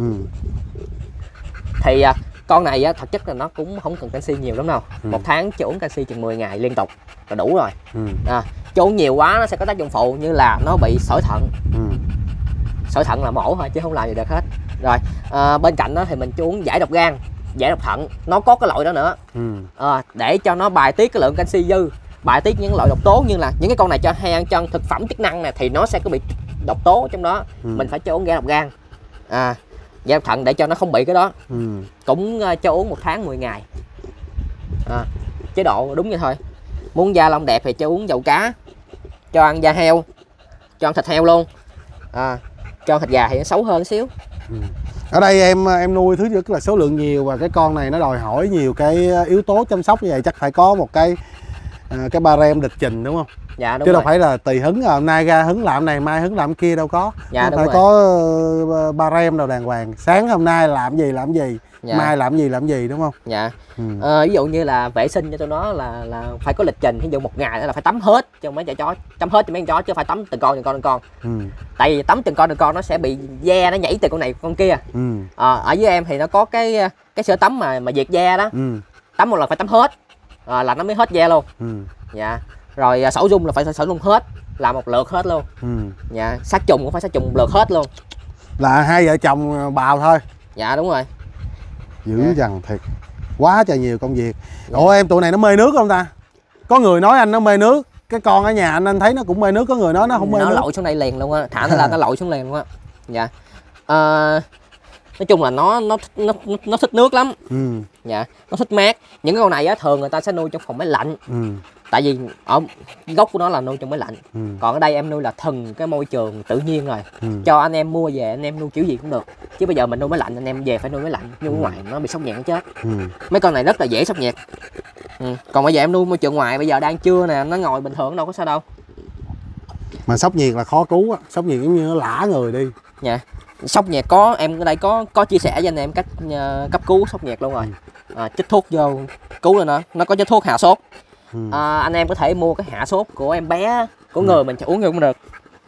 Thì à, con này á, thật chất là nó cũng không cần canxi nhiều lắm đâu. Ừ. Một tháng cho uống canxi chừng mười ngày liên tục là đủ rồi. Ừ. À, cho uống nhiều quá nó sẽ có tác dụng phụ như là nó bị sỏi thận. Ừ. Sỏi thận là mổ thôi chứ không làm gì được hết. Rồi à, bên cạnh đó thì mình cho uống giải độc gan, giải độc thận, nó có cái loại đó nữa. Ừ. À, để cho nó bài tiết cái lượng canxi dư, bài tiết những loại độc tố, như là những cái con này cho hay ăn chân thực phẩm chức năng này thì nó sẽ có bị độc tố trong đó. Ừ. Mình phải cho uống giải độc gan. À, giải độc thận để cho nó không bị cái đó. Ừ. Cũng uh, cho uống một tháng mười ngày. À, chế độ đúng như thôi. Muốn da lông đẹp thì cho uống dầu cá, cho ăn da heo, cho ăn thịt heo luôn. À, cho thịt gà thì nó xấu hơn xíu. Ừ. Ở đây em em nuôi thứ nhất là số lượng nhiều, và cái con này nó đòi hỏi nhiều cái yếu tố chăm sóc như vậy, chắc phải có một cái cái ba rem địch trình đúng không? Dạ đúng chứ rồi. đâu phải là tùy hứng à, hôm nay ra hứng làm này mai hứng làm kia đâu có. Dạ đúng phải rồi. Có ba rem đâu đàng hoàng, sáng hôm nay làm gì làm gì, dạ. mai làm gì làm gì đúng không? Dạ. Ừ. À, ví dụ như là vệ sinh cho tụi nó là là phải có lịch trình, ví dụ một ngày là phải tắm hết cho mấy chó, tắm hết cho mấy con chó chứ phải tắm từng con từng con từng con. Ừ. Tại vì tắm từng con từng con nó sẽ bị da nó nhảy từ con này con kia. Ừ. À, ở với em thì nó có cái cái sữa tắm mà mà diệt da đó. Ừ. Tắm một lần phải tắm hết à, là nó mới hết da luôn. Ừ. Dạ. Rồi sổ dung là phải sổ dung hết, làm một lượt hết luôn. Ừ. Dạ. Sát trùng cũng phải sát trùng một lượt hết luôn. Là hai vợ chồng bào thôi. Dạ đúng rồi. Dữ dạ. Dằn thiệt, quá trời nhiều công việc. Dạ. Ủa em tụi này nó mê nước không ta? Có người nói anh nó mê nước, cái con ở nhà anh anh thấy nó cũng mê nước, có người nói nó không mê nó nước. Nó lội xuống đây liền luôn á, thả nó ra nó lội xuống liền luôn á. Dạ. À, nói chung là nó nó nó nó thích nước lắm. Ừ. Dạ, nó thích mát. Những cái con này á thường người ta sẽ nuôi trong phòng máy lạnh. Ừ. Tại vì ở gốc của nó là nuôi trong máy lạnh. Ừ. Còn ở đây em nuôi là thuần cái môi trường tự nhiên rồi. Ừ. Cho anh em mua về anh em nuôi kiểu gì cũng được. Chứ bây giờ mình nuôi máy lạnh anh em về phải nuôi máy lạnh, nhưng ở ngoài nó bị sốc nhẹ nó chết. Ừ. Mấy con này rất là dễ sốc nhiệt. Ừ. Còn bây giờ em nuôi môi trường ngoài bây giờ đang trưa nè, nó ngồi bình thường đâu có sao đâu. Mà sốc nhiệt là khó cứu á, sốc nhiệt giống như nó lả người đi. Dạ. Sốc nhiệt có em ở đây có có chia sẻ với anh em cách uh, cấp cứu sốc nhiệt luôn rồi. À, chích thuốc vô cứu lên nó, nó có chích thuốc hạ sốt. Ừ. À, anh em có thể mua cái hạ sốt của em bé của ừ. người mình uống vô cũng được.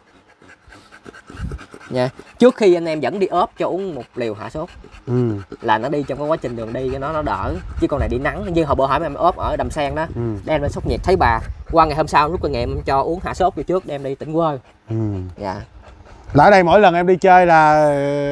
Nha. Trước khi anh em dẫn đi ốp cho uống một liều hạ sốt. Ừ. Là nó đi trong cái quá trình đường đi cho nó nó đỡ. Chứ con này đi nắng như hồi bữa hỏi em ốp ở Đầm Sen đó. Ừ. Đem lên sốc nhiệt thấy bà. Qua ngày hôm sau lúc kinh nghiệm em cho uống hạ sốt vô trước đem đi tỉnh quê. Ừ. Dạ. Là ở đây mỗi lần em đi chơi là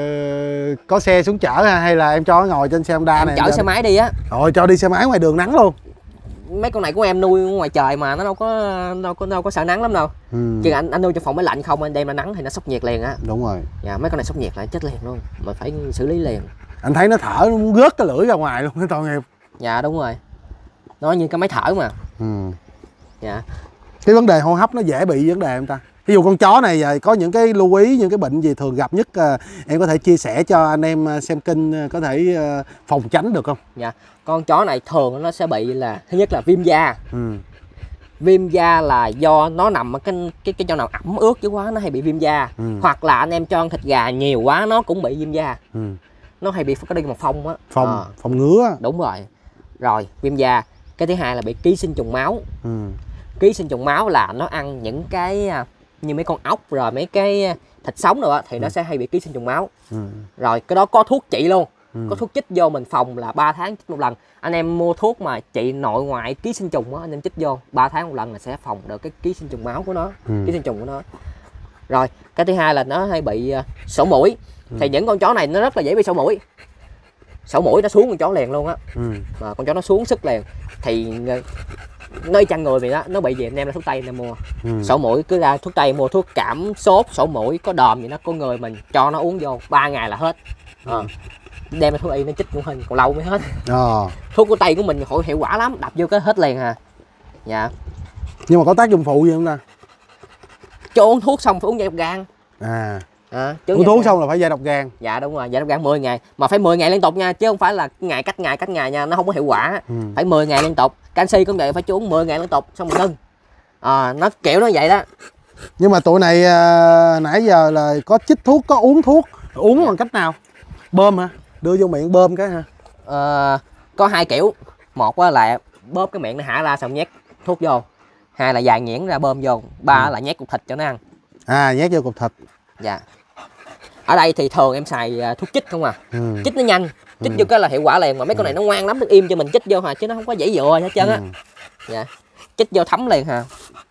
có xe xuống chở ha, hay là em cho nó ngồi trên xe Honda em này? Chở xe máy đi á. Rồi cho đi xe máy ngoài đường nắng luôn. Mấy con này của em nuôi ngoài trời mà nó đâu có đâu có đâu có sợ nắng lắm đâu. Ừ. Chứ anh anh nuôi trong phòng máy lạnh không, anh đem ra nắng thì nó sốc nhiệt liền á. Đúng rồi. Dạ, mấy con này sốc nhiệt lại chết liền luôn, mà phải xử lý liền. Anh thấy nó thở nó rớt cái lưỡi ra ngoài luôn, cái tội nghiệp. Dạ đúng rồi. Nó như cái máy thở mà. Ừ. Dạ. Cái vấn đề hô hấp nó dễ bị vấn đề không ta? Ví dụ con chó này có những cái lưu ý, những cái bệnh gì thường gặp nhất em có thể chia sẻ cho anh em xem kênh có thể phòng tránh được không? Dạ, con chó này thường nó sẽ bị là thứ nhất là viêm da. Ừ. Viêm da là do nó nằm ở cái cái cái chỗ nào ẩm ướt chứ quá nó hay bị viêm da. Ừ. Hoặc là anh em cho ăn thịt gà nhiều quá nó cũng bị viêm da. Ừ. Nó hay bị có đi một phong á. Phong, à. Phong ngứa. Đúng rồi. Rồi, viêm da. Cái thứ hai là bị ký sinh trùng máu. Ừ. Ký sinh trùng máu là nó ăn những cái như mấy con ốc rồi mấy cái thịt sống rồi á thì ừ. nó sẽ hay bị ký sinh trùng máu. Ừ. Rồi cái đó có thuốc trị luôn. Ừ. Có thuốc chích vô mình phòng là ba tháng chích một lần. Anh em mua thuốc mà trị nội ngoại ký sinh trùng á, anh em chích vô ba tháng một lần là sẽ phòng được cái ký sinh trùng máu của nó. Ừ. Ký sinh trùng của nó. Rồi cái thứ hai là nó hay bị uh, sổ mũi. Ừ. Thì những con chó này nó rất là dễ bị sổ mũi. Sổ mũi nó xuống con chó liền luôn á. Ừ. Mà con chó nó xuống sức liền thì nơi chăn người vậy đó, nó bị gì anh em là thuốc tây anh em mua. Ừ. Sổ mũi cứ ra thuốc tây mua thuốc cảm sốt sổ mũi có đờm gì đó con người mình cho nó uống vô ba ngày là hết. Ừ. À, đem ra thuốc y nó chích cũng hình còn lâu mới hết. À. Thuốc của tây của mình hội hiệu quả lắm, đập vô cái hết liền à. Dạ. Nhưng mà có tác dụng phụ gì không ta? Cho uống thuốc xong phải uống dây độc gan. À. À, uống thuốc xong là phải dây độc gan. Dạ đúng rồi, dây độc gan mười ngày mà phải mười ngày liên tục nha, chứ không phải là ngày cách ngày cách ngày nha, nó không có hiệu quả. Ừ. Phải mười ngày liên tục. Canxi cũng vậy, phải cho uống mười ngày liên tục xong rồi ngưng. À, nó kiểu nó vậy đó. Nhưng mà tụi này à, nãy giờ là có chích thuốc, có uống thuốc, uống bằng cách nào? Bơm hả? Đưa vô miệng bơm cái hả? À, có hai kiểu. Một là bóp cái miệng nó hả ra xong nhét thuốc vô. Hai là dài nhuyễn ra bơm vô. Ba ừ. là nhét cục thịt cho nó ăn. À, nhét vô cục thịt. Dạ. Ở đây thì thường em xài thuốc chích không à. Ừ. Chích nó nhanh, chích ừ. vô cái là hiệu quả liền, mà mấy con này nó ngoan lắm, nó im cho mình chích vô hả, chứ nó không có dãy dựa hết trơn á. Ừ. Dạ. Chích vô thấm liền hả.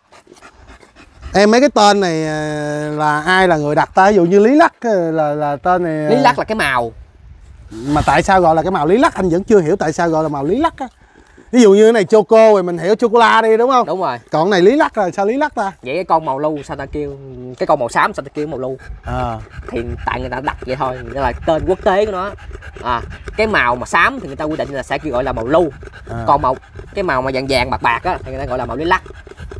Em mấy cái tên này là ai là người đặt ta? Ví dụ như Lý Lắc là là tên này. Lý Lắc là cái màu. Mà tại sao gọi là cái màu Lý Lắc anh vẫn chưa hiểu tại sao gọi là màu Lý Lắc á. Ví dụ như cái này choco rồi mình hiểu chocola đi đúng không? Đúng rồi. Còn này Lý Lắc là sao Lý Lắc ta? Vậy cái con màu lưu sao ta kêu, cái con màu xám sao ta kêu màu lưu. À. Thì tại người ta đặt vậy thôi, nghĩa là tên quốc tế của nó. À, cái màu mà xám thì người ta quy định là sẽ kêu gọi là màu lưu. À. Còn màu cái màu mà vàng vàng bạc bạc á thì người ta gọi là màu Lý Lắc.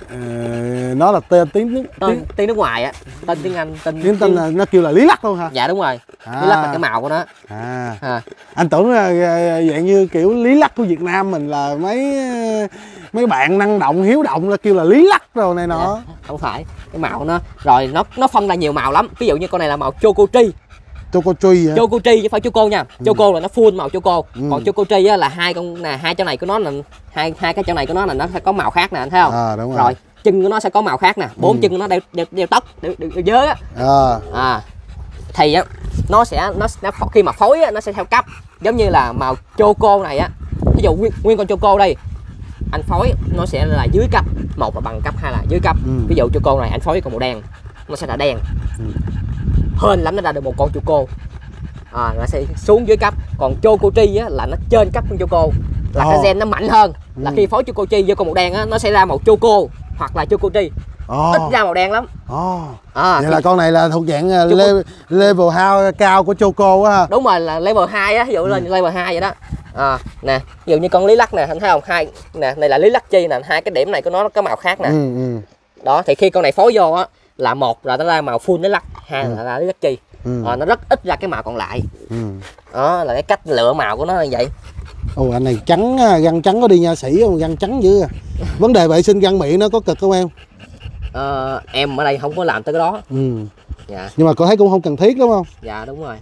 ờ, nó là tên tiếng nước tiếng, tiếng nước ngoài á, tên tiếng Anh, tên tiếng tên là nó kêu là lý lắc luôn hả? Dạ đúng rồi. À. Lý lắc là cái màu của nó. À. À. Anh tưởng là dạng như kiểu lý lắc của Việt Nam mình là mấy mấy bạn năng động hiếu động là kêu là lý lắc rồi này nọ. Dạ, không phải, cái màu của nó rồi nó nó phân ra nhiều màu lắm. Ví dụ như con này là màu Choco Tree. Choco Tree hả? Choco Tree chứ phải Choco nha. Ừ. Choco là nó full màu Choco. Ừ. Còn Choco Tree á là hai con nè, hai chỗ này của nó là hai hai cái chỗ này của nó là nó sẽ có màu khác nè, anh thấy không? À, đúng rồi. Rồi chân của nó sẽ có màu khác nè, bốn ừ. chân của nó đeo đeo, đeo tóc, đeo, đeo, đeo dớ á. À. À. Thì á nó sẽ nó, nó khi mà phối á, nó sẽ theo cấp, giống như là màu Choco này á. Ví dụ nguyên, nguyên con Choco đây anh phối nó sẽ là dưới cấp, một là bằng cấp, hai là dưới cấp. Ừ. Ví dụ Choco này anh phối con màu đen nó sẽ là đen. Ừ. Hên lắm nó ra được một con Choco. À, nó sẽ xuống dưới cấp. Còn Choco Tree á là nó trên cấp con Choco, là oh. cái gen nó mạnh hơn. Ừ. Là khi phối Choco Tree với con màu đen á nó sẽ ra màu Choco hoặc là Choco Tree. Oh. Ít ra màu đen lắm. Oh. À, vậy thì... là con này là thuộc dạng Choco... level, level hai cao của Choco á ha. Đúng rồi, là level hai á, ví dụ ừ. lên level hai vậy đó. À, nè, ví dụ như con lý lắc nè, anh thấy không? Hai nè, này là lý lắc chi nè, hai cái điểm này của nó có màu khác nè. Ừ, ừ. Đó, thì khi con này phối vô á là một là nó ra màu full lý lắc, hai ừ. là ra lý lắc chi. Ừ. À, nó rất ít ra cái màu còn lại. Ừ. Đó là cái cách lựa màu của nó như vậy. Ồ, anh này trắng, răng trắng có đi nha sĩ không? Răng trắng dữ à. Vấn đề vệ sinh răng miệng nó có cực không em? Ờ, em ở đây không có làm tới cái đó. Ừ. Dạ. Nhưng mà cô thấy cũng không cần thiết đúng không? Dạ đúng rồi.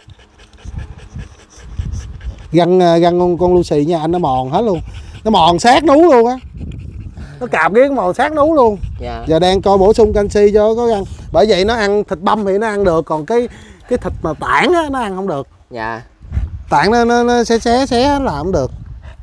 Răng răng con, con Lucy nha anh, nó mòn hết luôn, nó mòn sát nú luôn á, nó cạp cái mòn sát nú luôn. Dạ. Giờ đang coi bổ sung canxi cho có răng, bởi vậy nó ăn thịt băm thì nó ăn được, còn cái cái thịt mà tảng á nó ăn không được. Dạ. Tảng nó nó, nó xé xé xé là không được.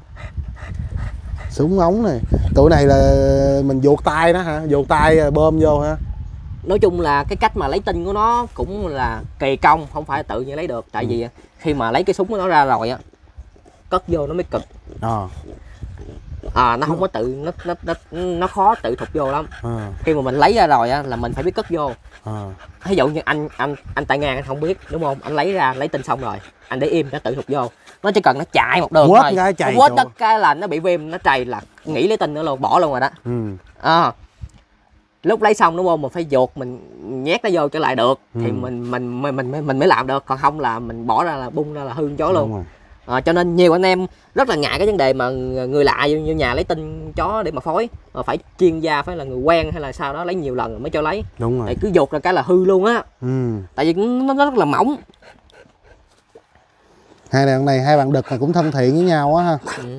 Súng ống này, tụi này là mình vuột tay đó hả, vuột tay bơm vô hả? Nói chung là cái cách mà lấy tinh của nó cũng là kỳ công, không phải tự nhiên lấy được. Tại ừ. vì khi mà lấy cái súng của nó ra rồi á, cất vô nó mới cực. À. À, nó không có tự nó nó nó, nó khó tự thụt vô lắm. À. Khi mà mình lấy ra rồi á là mình phải biết cất vô. À. Ví dụ như anh anh anh tay ngang anh không biết đúng không? Anh lấy ra lấy tinh xong rồi, anh để im nó tự thụt vô. Nó chỉ cần nó chạy một đường quết thôi. Cái quết đất cái là nó bị viêm, nó trầy là nghỉ lấy tinh nữa luôn, bỏ luôn rồi đó. Ừ. À. Lúc lấy xong đúng không, mình phải vuột mình nhét nó vô trở lại được. Ừ. Thì mình mình mình mình mình mới làm được, còn không là mình bỏ ra là bung ra là hư chó luôn. À, cho nên nhiều anh em rất là ngại cái vấn đề mà người lạ vô nhà lấy tinh chó để mà phối, mà phải chuyên gia, phải là người quen hay là sao đó lấy nhiều lần rồi mới cho lấy. Đúng rồi. Tại cứ vuột ra cái là hư luôn á. Ừ. Tại vì nó, nó rất là mỏng. Hai bạn này hai bạn đực mà cũng thân thiện với nhau á ha. Ừ.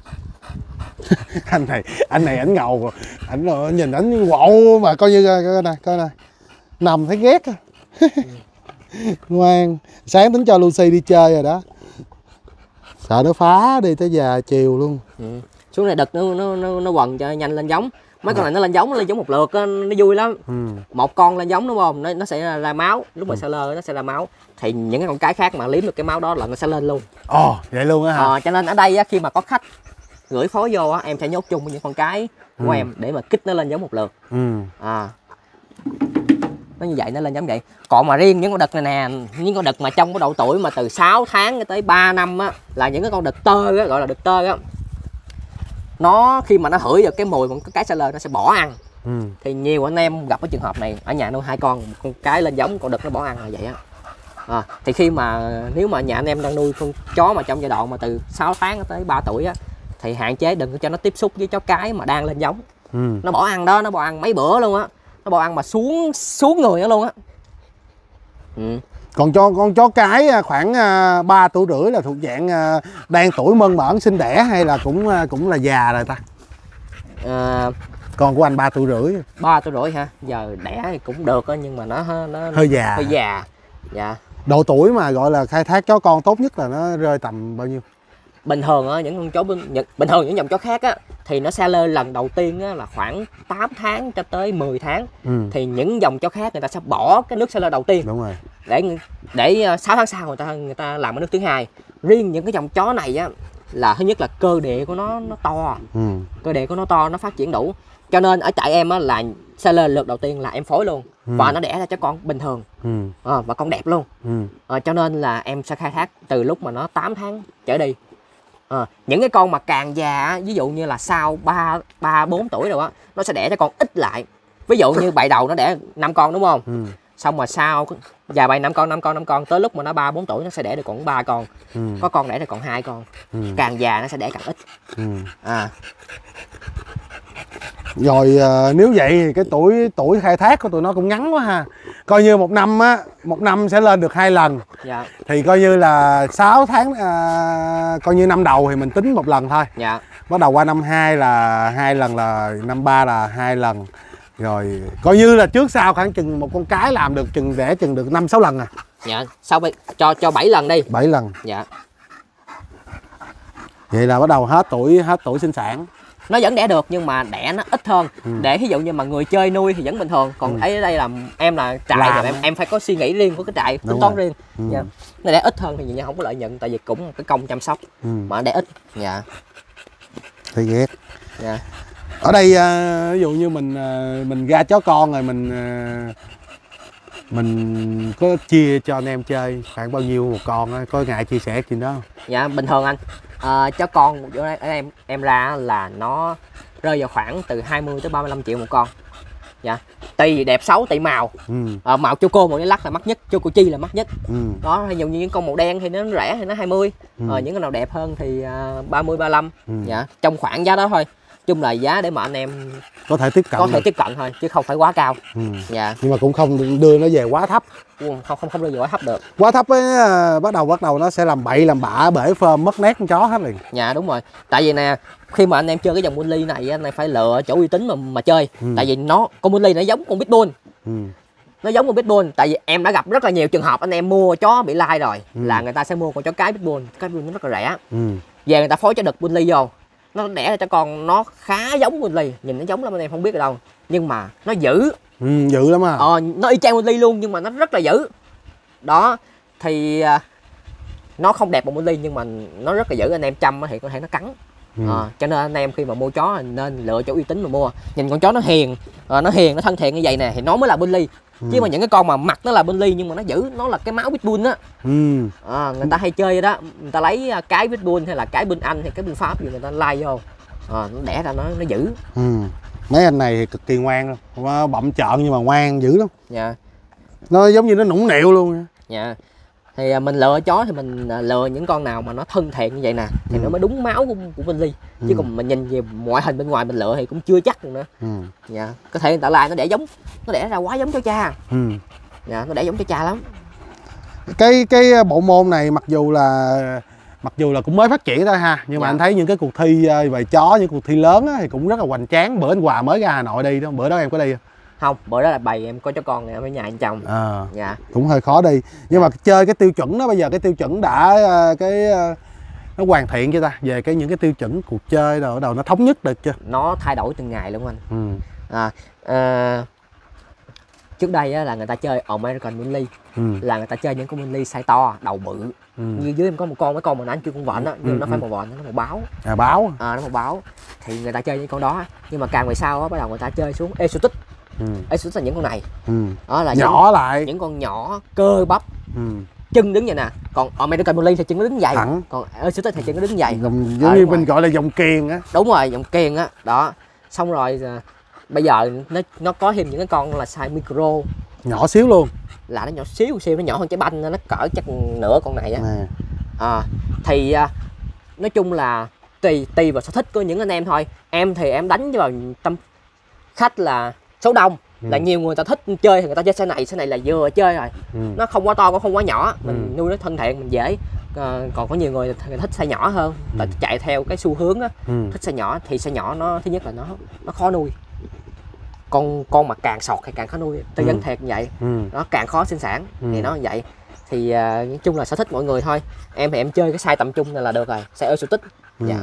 anh này anh này ảnh ngầu, ảnh nhìn ảnh quộ mà coi như coi này coi này nằm thấy ghét. Ừ. Ngoan, sáng tính cho Lucy đi chơi rồi đó, sợ nó phá đi tới giờ chiều luôn. Ừ. Xuống này đực nó nó nó, nó quần cho nhanh lên giống. Mấy à. con này nó lên giống, nó lên giống một lượt nó vui lắm. Ừ. Một con lên giống đúng không, nó nó sẽ ra, ra máu, lúc mà ừ. Sơ lơ nó sẽ ra máu, thì những cái con cái khác mà liếm được cái máu đó là nó sẽ lên luôn. Ồ, vậy luôn á hả? À, cho nên ở đây á, khi mà có khách gửi phối vô á, em sẽ nhốt chung với những con cái của ừ. em để mà kích nó lên giống một lượt. Ừ. À. Nó như vậy nó lên giống vậy. Còn mà riêng những con đực này nè, những con đực mà trong cái độ tuổi mà từ sáu tháng tới ba năm á, là những cái con đực tơ á, gọi là đực tơ á. Nó khi mà nó hửi được cái mùi của cái sa lơ nó sẽ bỏ ăn. Ừ. Thì nhiều anh em gặp cái trường hợp này, ở nhà nuôi hai con, một con cái lên giống, con đực nó bỏ ăn là vậy á. À, thì khi mà nếu mà nhà anh em đang nuôi con chó mà trong giai đoạn mà từ sáu tháng tới ba tuổi á, thì hạn chế đừng có cho nó tiếp xúc với chó cái mà đang lên giống. Ừ. Nó bỏ ăn đó, nó bỏ ăn mấy bữa luôn á, nó bỏ ăn mà xuống xuống người nó luôn á. Ừ. Còn cho con chó cái khoảng ba tuổi rưỡi là thuộc dạng đang tuổi mơn mởn sinh đẻ hay là cũng cũng là già rồi ta? À, con của anh ba tuổi rưỡi. Ba tuổi rưỡi hả? Giờ đẻ thì cũng được á, nhưng mà nó nó hơi già. Hơi già. Dạ. Độ tuổi mà gọi là khai thác chó con tốt nhất là nó rơi tầm bao nhiêu? Bình thường á, những con chó bình thường những dòng chó khác á thì nó sẽ lên lần đầu tiên á, là khoảng tám tháng cho tới mười tháng. Ừ. Thì những dòng chó khác người ta sẽ bỏ cái nước sa lơ đầu tiên. Đúng rồi. Để để sáu tháng sau người ta người ta làm cái nước thứ hai. Riêng những cái dòng chó này á là thứ nhất là cơ địa của nó nó to. Ừ. Cơ địa của nó to, nó phát triển đủ. Cho nên ở trại em á là sa lơ lượt đầu tiên là em phối luôn. Ừ. Và nó đẻ ra cho con bình thường. Ừ. À, và con đẹp luôn. Ừ. À, cho nên là em sẽ khai thác từ lúc mà nó tám tháng trở đi. À, những cái con mà càng già, ví dụ như là sau ba ba bốn tuổi rồi á, nó sẽ đẻ cho con ít lại. Ví dụ như bày đầu nó đẻ năm con đúng không? Ừ. Xong mà sau già bày năm con năm con năm con tới lúc mà nó ba bốn tuổi nó sẽ đẻ được còn ba con. Ừ. Có con đẻ được còn hai con. Ừ. Càng già nó sẽ đẻ càng ít. Ừ. À. Rồi uh, nếu vậy thì cái tuổi tuổi khai thác của tụi nó cũng ngắn quá ha. Coi như một năm á, một năm sẽ lên được hai lần. Dạ. Thì coi như là sáu tháng uh, coi như năm đầu thì mình tính một lần thôi. Dạ. Bắt đầu qua năm hai là hai lần, là năm ba là hai lần. Rồi coi như là trước sau khoảng chừng một con cái làm được chừng đẻ chừng được năm sáu lần à. Dạ, sau cho cho bảy lần đi. bảy lần. Dạ. Vậy là bắt đầu hết tuổi hết tuổi sinh sản. Nó vẫn đẻ được nhưng mà đẻ nó ít hơn. Ừ. Để ví dụ như mà người chơi nuôi thì vẫn bình thường, còn ừ. ấy ở đây là em là trại làm. Thì em em phải có suy nghĩ riêng, có cái trại tính toán riêng. Ừ. Dạ. Nó đẻ ít hơn thì như không có lợi nhuận, tại vì cũng một cái công chăm sóc. Ừ. Mà đẻ ít. Dạ. Thấy ghét. Dạ. Ở đây uh, ví dụ như mình uh, mình ra chó con rồi mình uh, mình có chia cho anh em chơi khoảng bao nhiêu một con á, có ngại chia sẻ chuyện đó không? Dạ bình thường anh. À, chó con ở em em ra là nó rơi vào khoảng từ hai mươi tới ba mươi lăm triệu một con. Dạ. Tùy đẹp xấu, tùy màu. Ừ. À, màu choco màu lắc là mắc nhất, choco chi là mắc nhất. Ừ. Đó, ví dụ như những con màu đen thì nó rẻ thì nó hai mươi. Ừ. À, những con nào đẹp hơn thì uh, ba mươi ba mươi lăm. Ừ. Dạ, trong khoảng giá đó thôi. Chung là giá để mà anh em có thể tiếp cận có thể rồi. tiếp cận thôi chứ không phải quá cao. Ừ. Dạ. Nhưng mà cũng không đưa nó về quá thấp. Không không không đưa về quá thấp được. Quá thấp ấy, bắt đầu bắt đầu nó sẽ làm bậy làm bạ, bể phơm mất nét con chó hết liền. Dạ đúng rồi. Tại vì nè, khi mà anh em chơi cái dòng bully này anh em phải lựa chỗ uy tín mà mà chơi. Ừ. Tại vì nó con bully nó giống con pitbull. Ừ. Nó giống con pitbull, tại vì em đã gặp rất là nhiều trường hợp anh em mua chó bị lai rồi. Ừ. Là người ta sẽ mua con chó cái pitbull, cái pitbull nó rất là rẻ. Ừ. Về người ta phối cho đực bully vô. Nó đẻ ra cho con nó khá giống bully, nhìn nó giống lắm anh em không biết ở đâu, nhưng mà nó dữ. Ừ, dữ lắm à. Ờ, nó y chang bully luôn nhưng mà nó rất là dữ. Đó thì nó không đẹp bằng bully nhưng mà nó rất là dữ, anh em chăm thì có thể nó cắn. Ừ. À, cho nên anh em khi mà mua chó nên lựa chỗ uy tín mà mua. Nhìn con chó nó hiền, à, nó hiền, nó thân thiện như vậy nè thì nó mới là bully. Ừ. Chứ mà những cái con mà mặt nó là bully nhưng mà nó dữ, nó là cái máu pitbull á. Ừ. À, người ta hay chơi vậy đó, người ta lấy cái pitbull hay là cái bên Anh hay cái bên Pháp gì người ta lai vô, à, nó đẻ ra nó nó dữ. Ừ. Mấy anh này thì cực kỳ ngoan luôn, bậm trợn nhưng mà ngoan dữ lắm. Dạ. Nó giống như nó nũng nịu luôn. Dạ. Thì mình lựa chó thì mình lựa những con nào mà nó thân thiện như vậy nè thì ừ. nó mới đúng máu của, của bully. Ừ. Chứ còn mình nhìn về ngoại hình bên ngoài mình lựa thì cũng chưa chắc được nữa. Ừ. Dạ. Có thể người ta lai nó đẻ giống, nó đẻ ra quá giống chó cha. Ừ. Dạ, nó đẻ giống chó cha lắm. Cái cái bộ môn này mặc dù là mặc dù là cũng mới phát triển thôi ha, nhưng dạ. mà anh thấy những cái cuộc thi về chó, những cuộc thi lớn á, thì cũng rất là hoành tráng. Bữa anh Hòa mới ra Hà Nội đi đó, bữa đó em có đi không? Không, bữa đó là bày em có chó con này ở nhà anh chồng. À, dạ. Cũng hơi khó đi. Nhưng dạ. mà chơi cái tiêu chuẩn đó, bây giờ cái tiêu chuẩn đã cái nó hoàn thiện chưa ta? Về cái những cái tiêu chuẩn cuộc chơi rồi ở đầu nó thống nhất được chưa? Nó thay đổi từng ngày luôn anh. Ừ. À, à, trước đây á, là người ta chơi American Bully. Ừ. Là người ta chơi những con bully size to, đầu bự. Ừ. Như dưới em có một con, mấy con mà anh kêu con vện á, nhưng ừ, nó ừ. phải màu vện, nó màu báo. À báo. À nó màu báo. Thì người ta chơi những con đó, nhưng mà càng về sau á bắt đầu người ta chơi xuống exotic. Ừ. Exotic là những con này. Ừ. Đó là nhỏ những, lại. Những con nhỏ cơ bắp. Ừ. Chân đứng vậy nè, còn American Bully thì chân nó đứng dày, thẳng. Còn exotic thì chân nó đứng dày. Giống như mình gọi là dòng kiền á. Đúng rồi, dòng kiền á. Đó. Xong rồi bây giờ nó nó có thêm những cái con là size micro. Nhỏ xíu luôn. Là nó nhỏ xíu xíu, nó nhỏ hơn trái banh, nó cỡ chắc nửa con này á. À. À, thì nói chung là tùy tùy vào sở thích của những anh em thôi. Em thì em đánh vào tâm khách là số đông. Ừ. Là nhiều người ta thích chơi thì người ta chơi xe này, xe này là vừa chơi rồi. Ừ. Nó không quá to cũng không quá nhỏ, mình ừ. nuôi nó thân thiện mình dễ. À, còn có nhiều người, người thích xe nhỏ hơn, ừ. tại chạy theo cái xu hướng á. Ừ. Thích xe nhỏ thì xe nhỏ nó thứ nhất là nó nó khó nuôi. Con con mà càng sọt thì càng khó nuôi, tư vấn ừ. thiệt như vậy. Ừ. Nó càng khó sinh sản. Ừ. Thì nó như vậy. Thì uh, nói chung là sở thích mọi người thôi. Em thì em chơi cái size tầm trung này là được rồi, size exotic. Ừ. Dạ.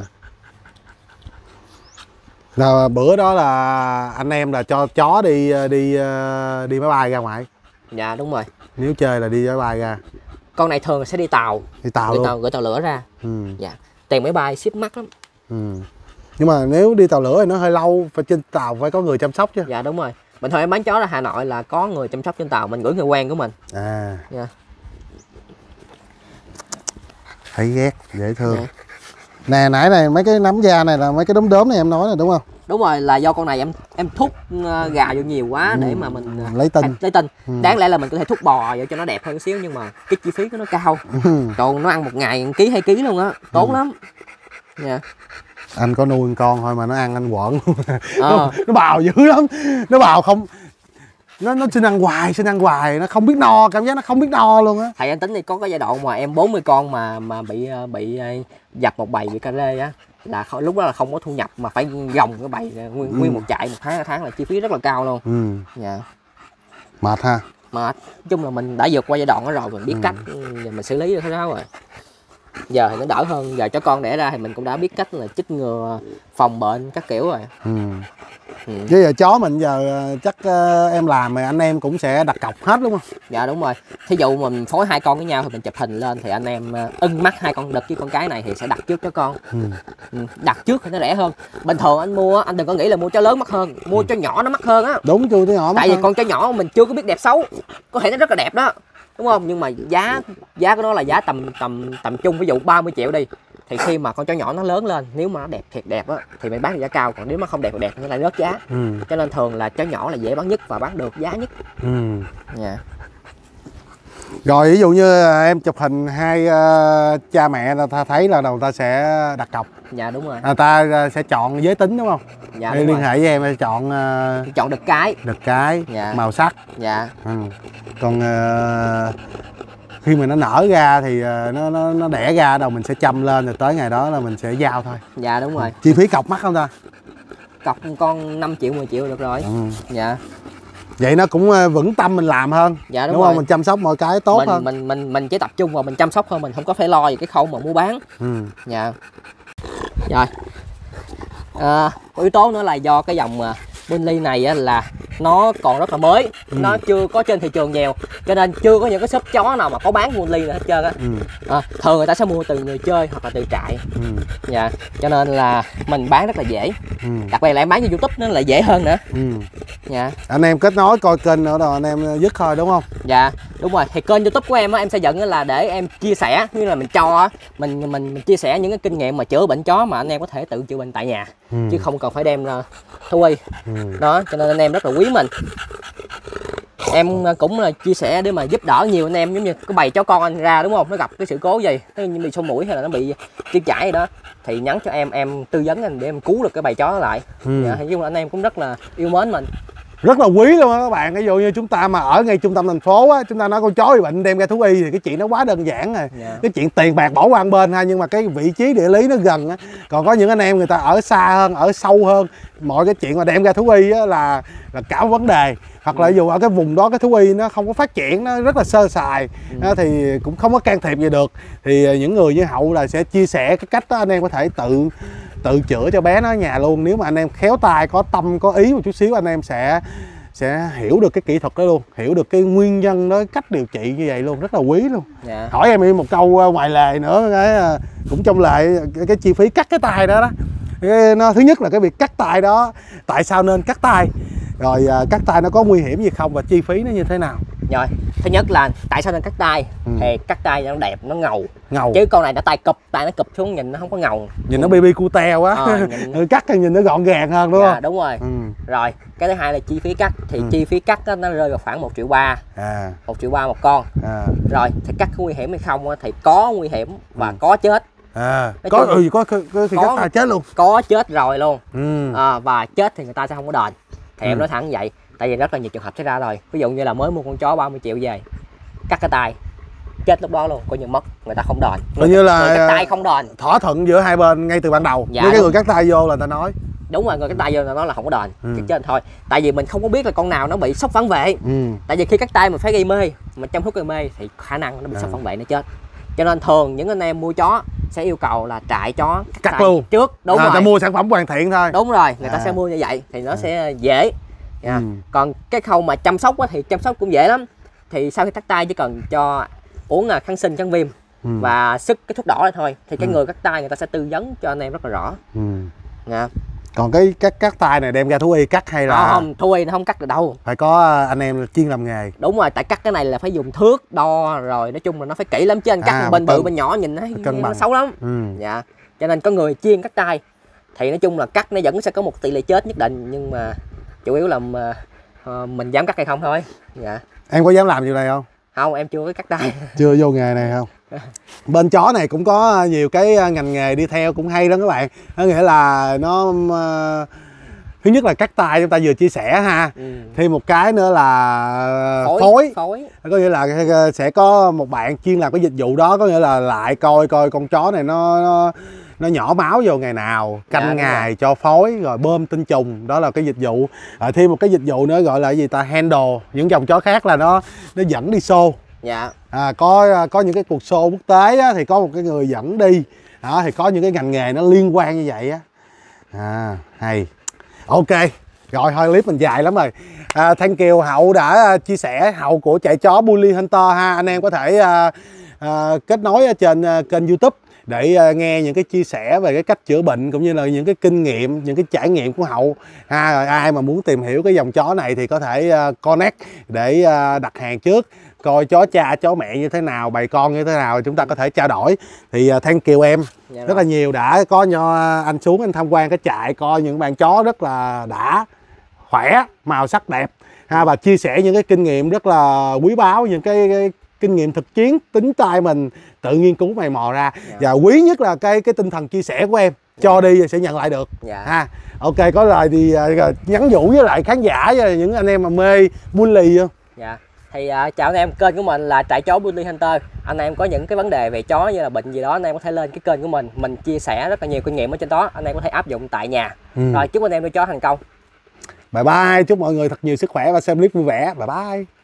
Là bữa đó là anh em là cho chó đi đi đi máy bay ra ngoài. Dạ đúng rồi. Nếu chơi là đi máy bay ra. Con này thường sẽ đi tàu. Đi tàu đi luôn. Tàu gửi tàu lửa ra. Ừ. Dạ. Tiền máy bay ship mắc lắm. Ừ. Nhưng mà nếu đi tàu lửa thì nó hơi lâu, phải trên tàu phải có người chăm sóc chứ. Dạ đúng rồi. Bình thường em bán chó ra Hà Nội là có người chăm sóc trên tàu, mình gửi người quen của mình. À. Dạ. Thấy ghét, dễ thương. Dạ. Nè nãy này mấy cái nắm da này là mấy cái đốm đốm này em nói này đúng không? Đúng rồi, là do con này em em thúc gà vô nhiều quá ừ. để mà mình lấy tinh. Lấy tinh. Ừ. Đáng lẽ là mình có thể thúc bò vô cho nó đẹp hơn một xíu nhưng mà cái chi phí của nó cao. Ừ. Còn nó ăn một ngày một ký hai ký luôn á, tốn ừ. lắm. Yeah. Anh có nuôi con thôi mà nó ăn anh quợn luôn. Ờ. Nó bào dữ lắm. Nó bào không nó nó xin ăn hoài, xin ăn hoài, nó không biết no, cảm giác nó không biết no luôn á. Thầy anh tính thì có cái giai đoạn mà em bốn mươi con mà mà bị bị dập một bầy bị cà rê á, là lúc đó là không có thu nhập mà phải gồng cái bầy nguyên, ừ. nguyên một trại một tháng hai tháng là chi phí rất là cao luôn. Ừ. Dạ. Mệt ha. Mệt. Nói chung là mình đã vượt qua giai đoạn đó rồi, mình biết ừ. cách mình xử lý được thế đó rồi. Giờ thì nó đỡ hơn, giờ cho con đẻ ra thì mình cũng đã biết cách là chích ngừa phòng bệnh các kiểu rồi. Ừ. Ừ. Chứ giờ chó mình giờ chắc uh, em làm mà anh em cũng sẽ đặt cọc hết đúng không? Dạ đúng rồi. Thí dụ mình phối hai con với nhau thì mình chụp hình lên thì anh em uh, ưng mắt hai con đực với con cái này thì sẽ đặt trước cho con. Ừ. Ừ. Đặt trước thì nó rẻ hơn. Bình thường anh mua anh đừng có nghĩ là mua chó lớn mắc hơn, mua chó nhỏ nó mắc hơn á. Đúng chú chó nhỏ mắc. Tại vì hơn. Con chó nhỏ mình chưa có biết đẹp xấu, có thể nó rất là đẹp đó, đúng không? Nhưng mà giá giá của nó là giá tầm tầm tầm trung, ví dụ ba mươi triệu đi. Thì khi mà con chó nhỏ nó lớn lên, nếu mà nó đẹp thiệt đẹp á thì mình bán được giá cao, còn nếu mà không đẹp thì đẹp nó lại rớt giá. Ừ. Cho nên thường là chó nhỏ là dễ bán nhất và bán được giá nhất. Ừ. Yeah. Rồi ví dụ như em chụp hình hai uh, cha mẹ ta thấy là đầu ta sẽ đặt cọc. Dạ đúng rồi. À, ta sẽ chọn giới tính đúng không? Dạ đúng liên rồi. Hệ với em chọn uh, chọn đực cái. Đực cái, dạ. Màu sắc. Dạ. Ừ. Còn uh, khi mà nó nở ra thì uh, nó nó nó đẻ ra đầu mình sẽ chăm lên rồi tới ngày đó là mình sẽ giao thôi. Dạ đúng rồi. Chi phí cọc mắc không ta? Cọc con năm triệu mười triệu được rồi. Ừ. Dạ. Vậy nó cũng vững tâm mình làm hơn. Dạ đúng, đúng không? Mình chăm sóc mọi cái tốt mình, hơn. Mình mình mình chỉ tập trung vào mình chăm sóc hơn, mình không có phải lo về cái khâu mà mua bán. Ừ. Dạ. Rồi. À, có yếu tố nữa là do cái dòng Bunny này á, là nó còn rất là mới, ừ. nó chưa có trên thị trường nhiều, cho nên chưa có những cái shop chó nào mà có bán Bunny nữa hết trơn á. Ừ. À, thường người ta sẽ mua từ người chơi hoặc là từ trại. Ừ. Dạ. Cho nên là mình bán rất là dễ. Ừ. Đặc biệt là em bán trên YouTube nó là dễ hơn nữa. Ừ. Dạ. Anh em kết nối coi kênh nữa rồi anh em dứt thôi đúng không? Dạ đúng rồi. Thì kênh YouTube của em á, em xây dựng là để em chia sẻ, như là mình cho mình mình, mình chia sẻ những cái kinh nghiệm mà chữa bệnh chó mà anh em có thể tự chữa bệnh tại nhà. Ừ. Chứ không cần phải đem ra thú y. Ừ. Đó, cho nên anh em rất là quý mình. Em cũng là chia sẻ để mà giúp đỡ nhiều anh em, giống như cái bầy chó con anh ra đúng không, nó gặp cái sự cố gì, nó bị sổ mũi hay là nó bị tiêu chảy gì đó thì nhắn cho em, em tư vấn anh để em cứu được cái bầy chó lại. Ừ. Dạ, nói chung là anh em cũng rất là yêu mến mình, rất là quý luôn á các bạn. Ví dụ như chúng ta mà ở ngay trung tâm thành phố á, chúng ta nói con chó bị bệnh đem ra thú y thì cái chuyện nó quá đơn giản rồi. Yeah. Cái chuyện tiền bạc bỏ qua một bên ha, nhưng mà cái vị trí địa lý nó gần á. Còn có những anh em người ta ở xa hơn, ở sâu hơn, mọi cái chuyện mà đem ra thú y á là là cả một vấn đề. Hoặc là dù ở cái vùng đó cái thú y nó không có phát triển, nó rất là sơ sài, ừ. thì cũng không có can thiệp gì được. Thì những người như Hậu là sẽ chia sẻ cái cách đó, anh em có thể tự tự chữa cho bé nó ở nhà luôn. Nếu mà anh em khéo tay, có tâm, có ý một chút xíu, anh em sẽ sẽ hiểu được cái kỹ thuật đó luôn, hiểu được cái nguyên nhân đó, cách điều trị như vậy luôn, rất là quý luôn. Dạ. Hỏi em một câu ngoài lề nữa, cái cũng trong lệ cái, cái chi phí cắt cái tay đó đó. Cái, nó thứ nhất là cái việc cắt tay đó, tại sao nên cắt tay, rồi cắt tay nó có nguy hiểm gì không và chi phí nó như thế nào. Rồi, thứ nhất là tại sao nên cắt tay? Ừ. Thì cắt tay nó đẹp, nó ngầu. Ngầu. Chứ con này nó tay cụp, tay nó cụp xuống nhìn nó không có ngầu. Nhìn ừ. nó baby cute quá. Ờ, nhìn... cắt thì nhìn nó gọn gàng hơn đúng dạ, không? Đúng rồi. Ừ. Rồi, cái thứ hai là chi phí cắt. Thì ừ. chi phí cắt đó, nó rơi vào khoảng một triệu ba. À. một triệu ba một con. À. Rồi, thì cắt có nguy hiểm hay không thì có nguy hiểm và ừ. có chết. À, có ừ, có có, có, có cắt tay chết luôn. Có chết rồi luôn. Ừ. À, và chết thì người ta sẽ không có đền. Thì ừ. em nói thẳng vậy. Tại vì rất là nhiều trường hợp xảy ra rồi. Ví dụ như là mới mua con chó ba mươi triệu về, cắt cái tay, chết lúc đó luôn, coi như mất, người ta không đền. Coi như là người cắt tay không đền. Thỏa thuận giữa hai bên ngay từ ban đầu. Dạ, với cái người cắt tay vô là người ta nói. Đúng rồi, người cắt tay vô là nó là không có đền. Ừ. Chết thôi. Tại vì mình không có biết là con nào nó bị sốc phản vệ. Ừ. Tại vì khi cắt tay mình phải gây mê, mà trong thuốc gây mê thì khả năng nó bị à. sốc phản vệ nó chết. Cho nên thường những anh em mua chó sẽ yêu cầu là trại chó cắt, cắt luôn trước. Đúng à, rồi. Ta mua sản phẩm hoàn thiện thôi. Đúng rồi, người ta à. sẽ mua như vậy thì nó à. sẽ dễ. Yeah. Ừ. Còn cái khâu mà chăm sóc á, thì chăm sóc cũng dễ lắm. Thì sau khi cắt tay chỉ cần cho uống là kháng sinh, kháng viêm ừ. và sức cái thuốc đỏ này thôi. Thì cái ừ. người cắt tay người ta sẽ tư vấn cho anh em rất là rõ. Ừ. Yeah. Còn cái cắt cắt tay này đem ra thú y cắt hay là à, không, thú y nó không cắt được đâu. Phải có anh em chuyên làm nghề. Đúng rồi, tại cắt cái này là phải dùng thước đo rồi, nói chung là nó phải kỹ lắm chứ anh cắt à, bên bự bên nhỏ nhìn nó, nó xấu lắm. Ừ. Dạ. cho nên có người chuyên cắt tay. Thì nói chung là cắt nó vẫn sẽ có một tỷ lệ chết nhất định, nhưng mà chủ yếu là mà, uh, mình dám cắt hay không thôi. Dạ. Em có dám làm điều này không? Không, em chưa có cắt tay. Chưa vô nghề này không? Bên chó này cũng có nhiều cái ngành nghề đi theo cũng hay đó các bạn. Có nghĩa là nó uh, thứ nhất là cắt tay chúng ta vừa chia sẻ ha. Ừ. Thêm một cái nữa là phối. phối phối có nghĩa là sẽ có một bạn chuyên làm cái dịch vụ đó, có nghĩa là lại coi coi con chó này nó nó, nó nhỏ máu vô ngày nào, canh dạ, ngày cho phối rồi bơm tinh trùng, đó là cái dịch vụ. À, thêm một cái dịch vụ nữa gọi là gì ta, handle. Những dòng chó khác là nó nó dẫn đi show. Dạ. À, có có những cái cuộc show quốc tế á, thì có một cái người dẫn đi đó, thì có những cái ngành nghề nó liên quan như vậy á. À, hay. Ok, rồi thôi clip mình dài lắm rồi. À, thank you Hậu đã uh, chia sẻ. Hậu của chạy chó Bully Hunter ha. Anh em có thể uh, uh, kết nối ở trên uh, kênh YouTube để uh, nghe những cái chia sẻ về cái cách chữa bệnh cũng như là những cái kinh nghiệm, những cái trải nghiệm của Hậu ha. Rồi ai mà muốn tìm hiểu cái dòng chó này thì có thể uh, connect để uh, đặt hàng trước, coi chó cha chó mẹ như thế nào, bày con như thế nào, chúng ta có thể trao đổi. Thì uh, thank you em dạ rất là nhiều đã có cho anh xuống anh tham quan cái trại, coi những bạn chó rất là đã, khỏe, màu sắc đẹp ha, và chia sẻ những cái kinh nghiệm rất là quý báu, những cái, cái kinh nghiệm thực chiến tính tay mình tự nghiên cứu mày mò ra. Dạ. Và quý nhất là cái cái tinh thần chia sẻ của em, cho dạ. đi sẽ nhận lại được. Dạ. Ha. Ok, có lời thì uh, nhắn nhủ với lại khán giả với những anh em mà mê bully không? Dạ. Thì uh, chào anh em, kênh của mình là trại chó Bully Hunter. Anh em có những cái vấn đề về chó như là bệnh gì đó, anh em có thể lên cái kênh của mình, mình chia sẻ rất là nhiều kinh nghiệm ở trên đó, anh em có thể áp dụng tại nhà. Ừ. Rồi chúc anh em nuôi chó thành công. Bye bye, chúc mọi người thật nhiều sức khỏe và xem clip vui vẻ. Bye bye.